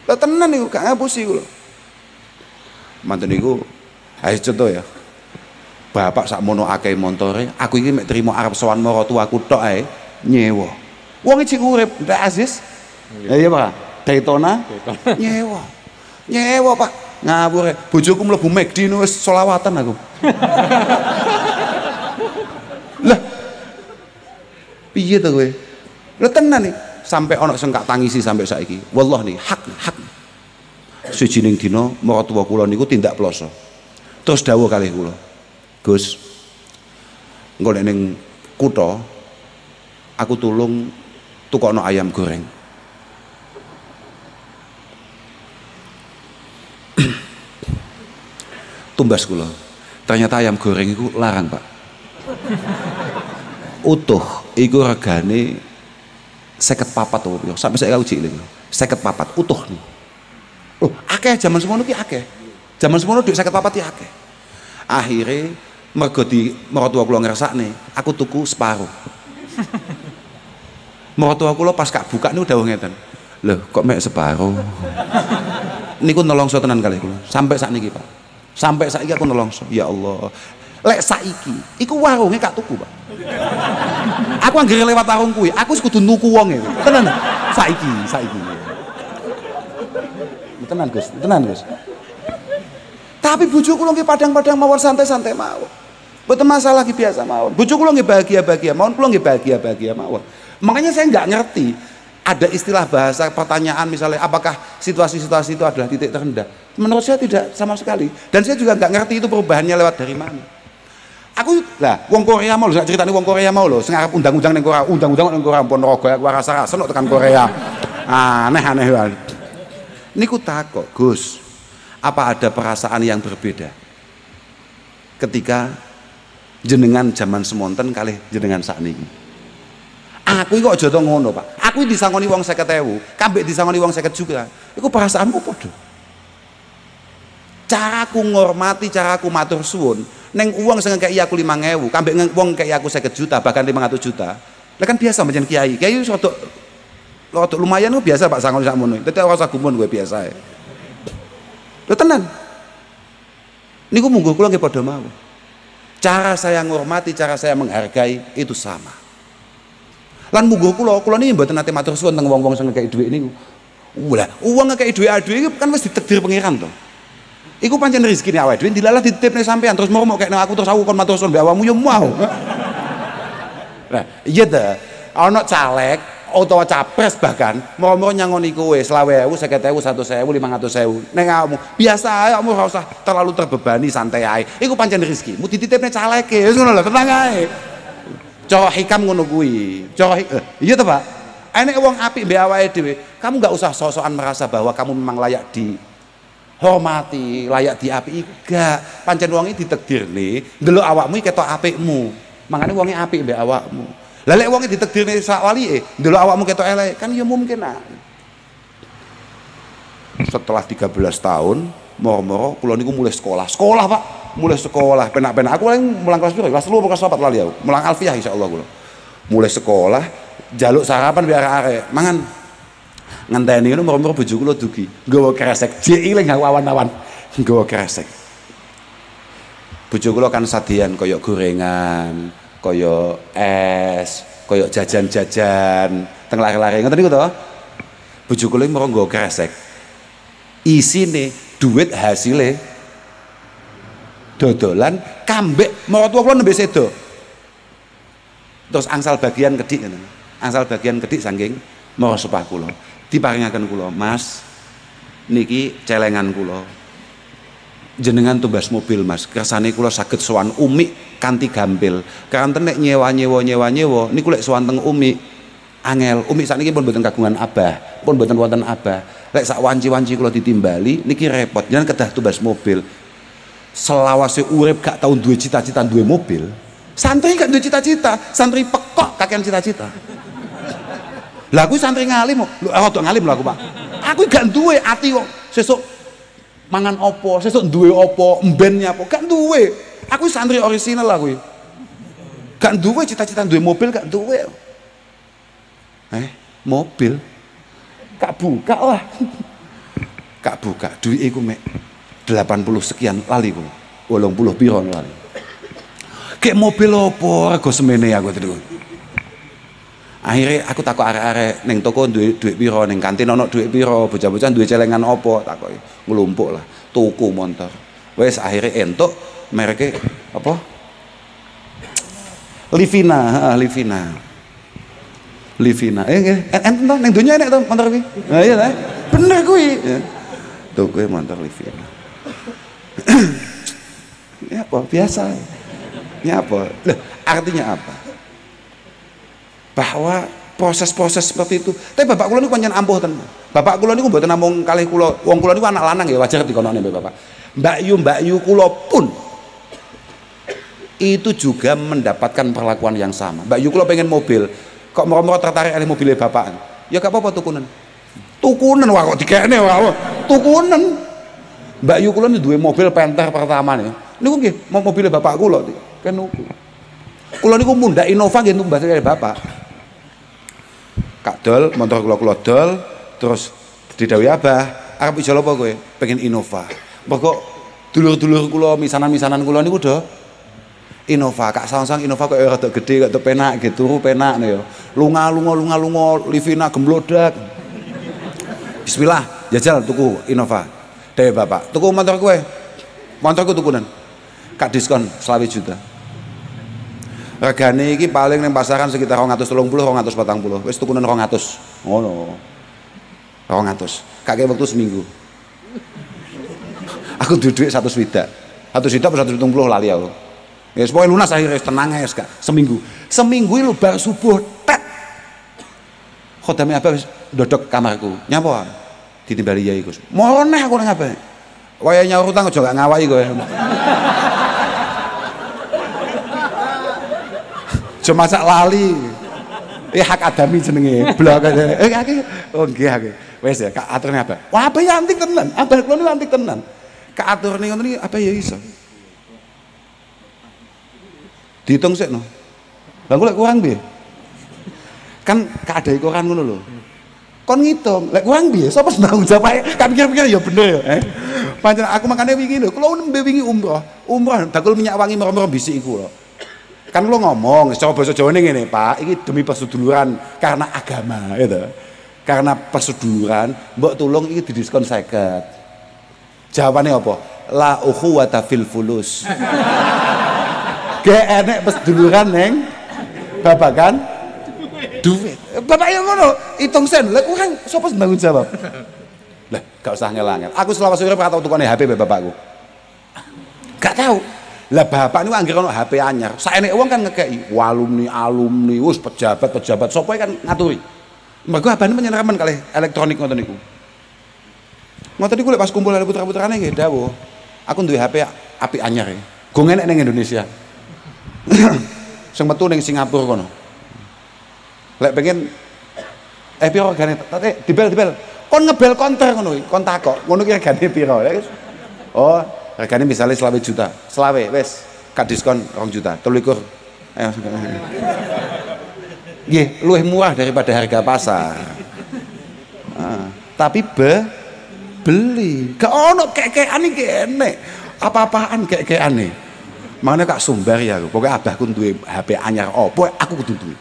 Lah tenan niku gak ngapusi kula. Manten niku ayo contoh ya. Bapak sakmono akeh montore, aku iki mek trimo arep sowan maratuaku tok ae nyewa. Wong iki urip ndak Aziz. Iya Pak. Daytona nyewa. Nyewa Pak. Ngawur. Bojoku mlebu McD wis selawatan aku. Lah. Piye to kowe? Lah tenan nih, sampai ana sing gak tangisi sampai saiki. Wallah nih, hak. Sijining dina maratuwa kula niku tindak ploso. Terus dawuh kalih kula. Gus, engko nek ning kutha aku tulung tukokno ayam goreng. Tumbas kula. Ternyata ayam goreng iku larang, Pak. Utuh iku regane 54 to yo. Sampai saya uji lho. 54 utuh nih. Oh, akeh zaman semono ki akeh. Zaman semono dhuwit 54 ki akeh. Akhire mergo di maratuwa kula ngrasakne, aku tuku separuh. Maratuwa kula pas kak buka niku dawuh ngeten. Lho, kok mek separuh? Niku nelongso tenan kalih kula. Sampai sakniki, Pak. Sampai saiki aku nelongso. Ya Allah. Lek saiki iku warunge gak tuku, Pak. Aku anggere lewat warung kuwi, aku wis kudu nuku wonge. Tenan. Saiki. Tenan, Gus. Tapi bojo kula nggih padang-padang mawon santai-santai mawon. Mboten masalah ki biasa mawon. Bojo kula nggih bahagia-bahagia mawon, kula nggih bahagia-bahagia mawon. Makanya saya nggak ngerti ada istilah bahasa pertanyaan misalnya apakah situasi-situasi itu adalah titik terendah. Menurut saya tidak sama sekali. Dan saya juga nggak ngerti itu perubahannya lewat dari mana. Aku lah wong Korea mau lho, sak critane wong Korea mau lho, sing arep undang-undang ning Korea, undang-undang ning Korea pun rogo aku rasa-rasa nek tekan Korea. Aneh-aneh wae. Niku takok, Gus. Apa ada perasaan yang berbeda ketika jenengan zaman semonten kalih jenengan sakniki? Aku kok aja to ngono, Pak. Aku disangoni wong 50.000, kambek disangoni wong 50 juga. Iku perasaanku padha. Caraku ngormati, caraku matur suwun, neng uang sing ngekeki aku 5.000, kambek wong ngekeki aku 50 juta, bahkan 500 juta. Lah kan biasa menjen kiai. Kiai rodok lumayan ku biasa Pak sangoni sakmono. Dadi ora usah gumun gue biasa ya. Lho tenan. Niku munggo kula nggih padha mawon. Cara saya ngormati, cara saya menghargai itu sama. Lan munggo kula niki mboten nate matur suwun teng wong-wong sing ngekeki dhuwit niku. Lah, uang ngekeki dhuwit iki kan wis ditakdir pangeran to. Iku pancen rezekine awake dhewe dilalah dititipne sampean terus mau kekne aku terus aku kon matur suwun mbek awakmu yo mau. Nah, iya ta. Ana caleg utawa capres bahkan mau nyangoni kowe 20.000, 50.000, 100.000, 500.000 ning awakmu biasa ae awakmu ora usah terlalu terbebani santai ae iku pancen rezekimu dititipne caleke wis ngono lho tenang ae cara hikam ngono kuwi iya ta Pak enek wong apik mbek awake dhewe kamu enggak usah sok-sokan merasa bahwa kamu memang layak dihormati layak diapiki enggak pancen wong iki ditakdirne ndelok awakmu ketok apikmu makane wonge apik mbek awakmu. Lah lek wong ditakdirne sak walike, ndelok awakmu ketok elek, kan ya mungkin Setelah 13 tahun, moro-moro kula niku mulai sekolah. Sekolah, Pak. Mulai sekolah, penak-penak. Aku paling mulang kelas piro? Kelas 3 apa kelas 4 lali aku. Mulang alfiah insyaallah kula. Mulai sekolah, jaluk sarapan biar arek. Mangan ngenteni ngono moro-moro bojo kula dugi. Nggawa kresek, jek iling aku awan-awan. Nggawa kresek. Bojo kula kan sadean kaya gorengan, kaya es, kaya jajan-jajan teng lare-lare ngoten niku to. Bojo kula moro nggo kresek. Isine duit hasile dodolan kambek maratuwa kula nembe sedo. Terus angsal bagian kedik ngoten. Angsal bagian kedik saking mara sepah kula. Diparingaken kula, Mas. Niki celengan kula. Jenengan tumbas mobil Mas, kersane kula saged sowan Umi kanthi gampil. Kanten nek nyewa niku lek sowan teng Umi angel. Umi sakniki pun mboten kagungan abah, pun mboten wonten abah. Lek sak wanci-wanci kula ditimbali niki repot. Jenengan kedah tumbas mobil. Selawase urip gak tau duwe cita-cita duwe mobil. Santri gak duwe cita-cita, santri pekok kakean cita-cita. Lah aku santri ngalim kok. Lho rodok ngalim lho aku, Pak. Aku gak duwe ati kok sesuk mangan opo, sesuk duwe opo, mbennya apa, gak duwe. Aku santri orisinal aku. Gak duwe cita-cita duwe mobil, gak duwe. Mobil. Gak buka lah. Kak buka, duit iku mek 80 sekian lali ku. 80 piro lali. Kayak mobil opo rego semene aku terus. Akhirnya aku takut arek-arek ning toko duit piro, ning kantin ono duit piro, bocah-bocah duit celengan opo, takoki nglumpuk lah, tuku motor. Wes akhirnya entuk mereknya apa? Livina. Enten to ning donya enek to motor kuwi. Nah iya ta. Bener kuwi. Tuku motor Livina. Ya apa? Biasa. Ya apa? Loh, artinya apa? Bahwa proses-proses seperti itu. Tapi bapak kula niku pancen ampuh tenan. Bapak kula niku mboten namung kalih kula, wong kula niku anak lanang ya wajar dikonone bapak. Mbak Yu kula pun itu juga mendapatkan perlakuan yang sama. Mbak Yu kula pengen mobil, kok moro-moro tertarik oleh mobilnya bapak. Ya gak apa-apa tukunen. Tukunen wah kok dikene wah. Tukunen. Mbak Yu kula duwe mobil Panther pertama nih. Niku nggih mobilnya bapak kula kan niku. Kula niku mundhak Innova nggih tumbas kali bapak. Kak dol, motor kula dol, terus didhawuhi Abah, arep ijol apa kowe? Pengen Innova. Mergo dulur-dulur kula, misanan-misanan kula niku do Innova. Kak sang-sang Innova kok rada gedhe, kok penak gitu, turu penak ya. Lunga Livina gemblodak. Bismillah, jajal tuku Innova. Dewe bapak, tuku motor kowe. Motorku tukunan. Kak diskon 20 juta. Regane iki paling ning pasaran sekitar 230 240. Wis tukunan 200. Ngono. 200. Kakek waktu seminggu. Aku duwe 1 swidak. 1 swidak per 170 lali aku. Ya pokoke lunas akhirnya tenang ya Kak. Seminggu lho bar subuh tet. Khodame apa wis ndodok kamarku. Nyapa? Ditimbali yai Gus. Moro neh aku nang apa? Waya nyaur utang aja gak ngawahi kowe. Cuma sak lali. Hak adami jenenge. Blok aja. Oh nggih akeh. Wis ya Kak aturne apa? Wah apa ya antik tenan. Abah kula niku antik tenan. Kak aturne ngoten iki apa ya iso. Dihitung sik no. Lah kok kurang piye? Kan keadaan koran ngono lho. Kon ngitung, lek kurang piye? Sapa tanggung jawab ae? Kan pikir-pikir ya bener ya. Pancen aku makane wingi lho, kula nembe wingi umroh bakul minyak wangi merem-merem bisik iku lho. Kan kula ngomong secara basa Jawane ngene, Pak, iki demi perseduluran karena agama gitu. Karena perseduluran, mbok tulung iki didiskon 50. Jawabane apa? La ukhuwata fil fulus. Gak enek perseduluran neng babakan duit. Bapak yang ngono, hitung sen. Lah kurang sapa tanggung jawab? Lah, gak usah ngelangel. Aku selama urip ora tau tukone HP be bapakku. Gak tahu. Lah bapak niku anggere ono HP anyar. Saeneke wong kan ngekeki alumni, wis pejabat sapa kan ngaturi. Mergo abane menyenaremen kalih elektronik ngoten niku. Ngoten niku lek pas kumpul karo putra-putrane nggih dawuh. Aku duwe HP apik anyar e. Go enek ning Indonesia. Sing metu ning Singapura kono. Lek pengen piro regane? Dibel. Kon ngebel konter ngono iki, kon takok. Ngono ki regane piro? Oh, regane misale 20 juta. 20 wis, Kak diskon 2 juta. 23. Ayo. Nggih, luwih murah daripada harga pasar. Tapi beli. Gak ono kek-kekan iki enek. Apa-apaan kek-kekane. Makanya Kak sumbar ya aku. Pokoknya abahku duwe HP anyar opo, aku kudu duwe.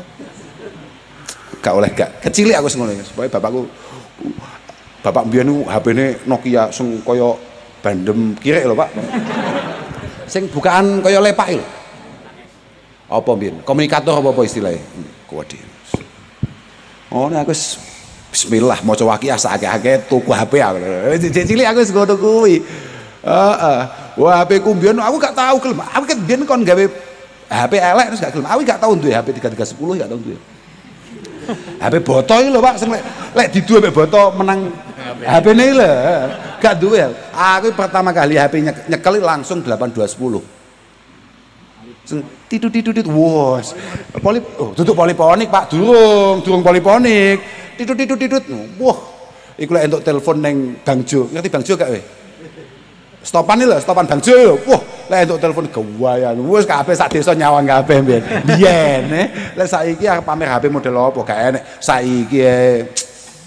Gak oleh gak. Kecilik aku ngono. Pokoknya bapak mbiyen niku HP-ne Nokia sing kaya bandem kirek lho, Pak. Sing bukaan kaya lepak lho. Apa mbiyen? Komunikator apa istilahnya? Kuwedi. Oh, nek aku bismillah maca waqiah sakake tuku HP aku. Cilik aku wis ngono kuwi. Wah HP ku mbiyen aku gak tau gelem. Aku kan mbiyen kon gawe HP elek terus gak gelem. Aku gak tau duwe HP 3310 gak tau duwe. HP boto iki lho Pak, sing lek diduwe mek boto menang HP-ne lho. Gak duwe. Aku pertama kali HP nyekel langsung 8210. Sing titut-titut wos. Tutup poliponik Pak, durung poliponik. Titut. Wah, iku lek entuk telepon ning Bang Jo. Ngerti Bang Jo gak kowe? Stopan lho, stopan Bang Jo lho. Wah, lek entuk telepon gawayan. Wis kabeh sak desa nyawang kabeh mbiyen. Biyen lek saiki arep pamer HP model apa gak enek. Saiki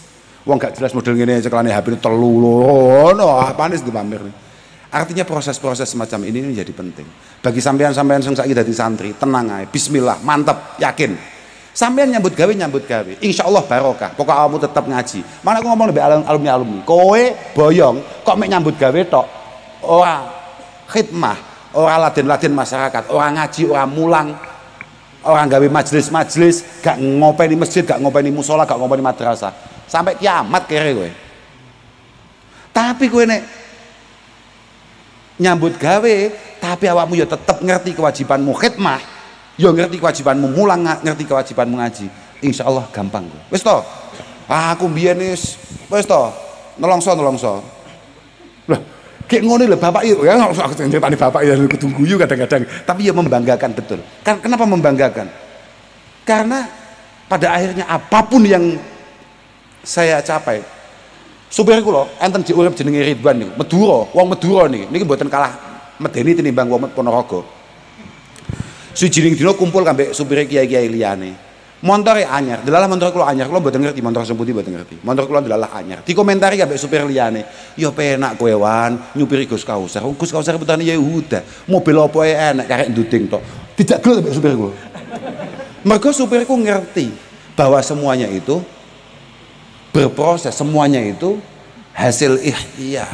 Wong gak jelas model ngene ceklane HP telu lho. Apane sing dipamer. Artinya proses-proses semacam ini menjadi penting. Bagi sampean-sampean sing saiki dadi santri, tenang ae. Bismillah, mantep, yakin. Sampean nyambut gawe, insya Allah barokah. Pokok kamu tetap ngaji. Mana aku ngomong lebih alumni. Kowe boyong kok mek nyambut gawe tok. Ora khidmah, ora laden-laden masyarakat, ora ngaji, ora mulang, orang gawe majelis-majelis, gak ngopeni masjid, gak ngopeni musola, gak ngopeni madrasah. Sampai kiamat kere kowe. Tapi kowe nek nyambut gawe, tapi awakmu ya tetap ngerti kewajibanmu khidmah, ya ngerti kewajibanmu mulang, ngerti kewajibanmu ngaji. Insya Allah gampang kowe. Wis to? Aku mbiyen wis nelongso. Lah, kayak ngono lho bapak ya aku ceritane bapak ya kudu guyu kadang-kadang, tapi ya membanggakan betul. Kan kenapa membanggakan? Karena pada akhirnya apapun yang saya capai, supir kula enten diurip jenenge Ridwan niku, Madura, wong Madura niki mboten kalah medeni tinimbang wong Ponorogo. Sujining dina kumpul kambek supire kiai-kiai liyane. Montore anyar, delalah motor kula anyar, kula mboten ngerti motor sing putih mboten ngerti. Motor kula delalah anyar. Dikomentari kambek supir liyane, "Ya penak kowe wan, nyupiri Gus Kausar. Gus Kausar putane Yehuda. Mobil apa enak karek nduding tok." Tidak gelo kambek supir kula. Mergo supirku ngerti bahwa semuanya itu berproses, semuanya itu hasil ikhtiar.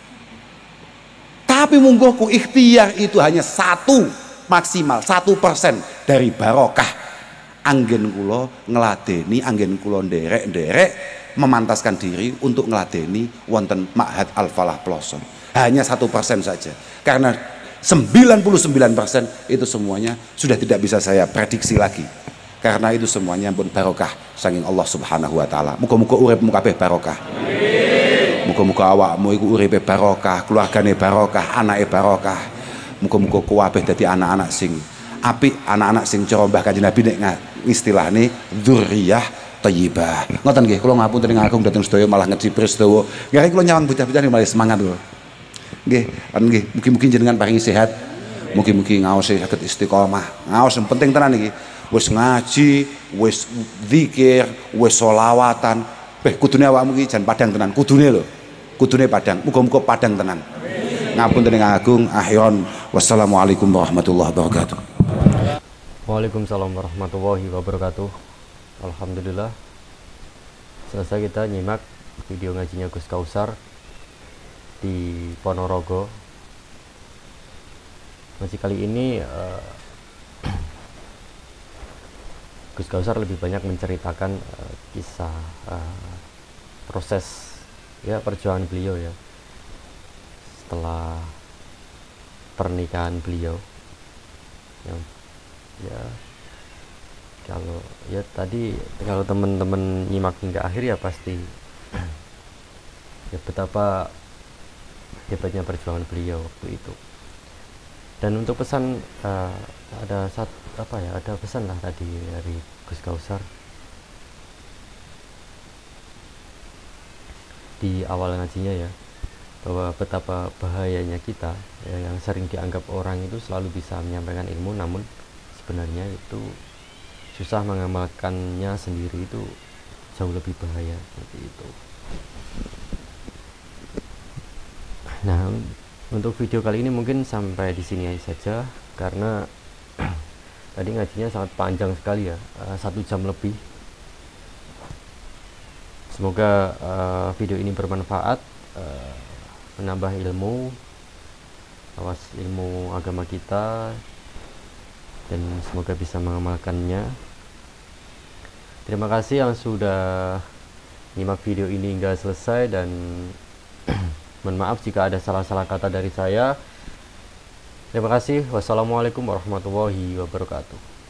Tapi munggoku ikhtiar itu hanya maksimal 1% dari barokah anggen kula ngladeni, anggen kula nderek memantaskan diri untuk ngladeni wonten Ma'had Al-Falah Ploso. Hanya 1% saja. Karena 99% itu semuanya sudah tidak bisa saya prediksi lagi. Karena itu semuanya pun barokah saking Allah Subhanahu wa taala. Muga-muga uripmu kabeh barokah. Muga-muga awakmu iku uripe barokah, keluargane barokah, anake barokah. Muga-muga kabeh dadi anak-anak sing apik, anak-anak sing cara Mbah Kanjeng Nabi nek istilahne dzurriyyah thayyibah. Ngoten nggih, kula ngapunten ngagung dhateng sedaya malah ngecipres sedaya. Nggih kula nyawang bocah-bocah malah semangat kula. Nggih, nggih, mugi-mugi jenengan paringi sehat. Mugi-mugi ngaos saged istiqomah. Ngaos yang penting tenan iki. Wis ngaji, wis zikir, wis sholawatan. Kudune awakmu iki jan padang tenan, kudune lho. Kudune padang. Muga-muga padang tenan. Ngapunten ngagung ahyon. Wassalamualaikum warahmatullahi wabarakatuh. Waalaikumsalam warahmatullahi wabarakatuh. Alhamdulillah, selesai kita nyimak video ngajinya Gus Kausar di Ponorogo. Ngaji kali ini Gus Kausar lebih banyak menceritakan kisah proses ya perjuangan beliau ya setelah pernikahan beliau yang ya kalau ya tadi kalau teman-teman nyimak hingga akhir ya pasti ya betapa hebatnya perjuangan beliau waktu itu. Dan untuk pesan ada pesan lah tadi dari Gus Kausar di awal ngajinya ya, bahwa betapa bahayanya kita ya, yang sering dianggap orang itu selalu bisa menyampaikan ilmu, namun sebenarnya itu susah mengamalkannya sendiri, itu jauh lebih bahaya seperti itu. Nah, untuk video kali ini mungkin sampai di sini saja karena tadi ngajinya sangat panjang sekali ya, 1 jam lebih. Semoga video ini bermanfaat, menambah ilmu, awas ilmu agama kita, dan semoga bisa mengamalkannya. Terima kasih yang sudah nyimak video ini hingga selesai, dan mohon maaf jika ada salah-salah kata dari saya. Terima kasih. Wassalamualaikum warahmatullahi wabarakatuh.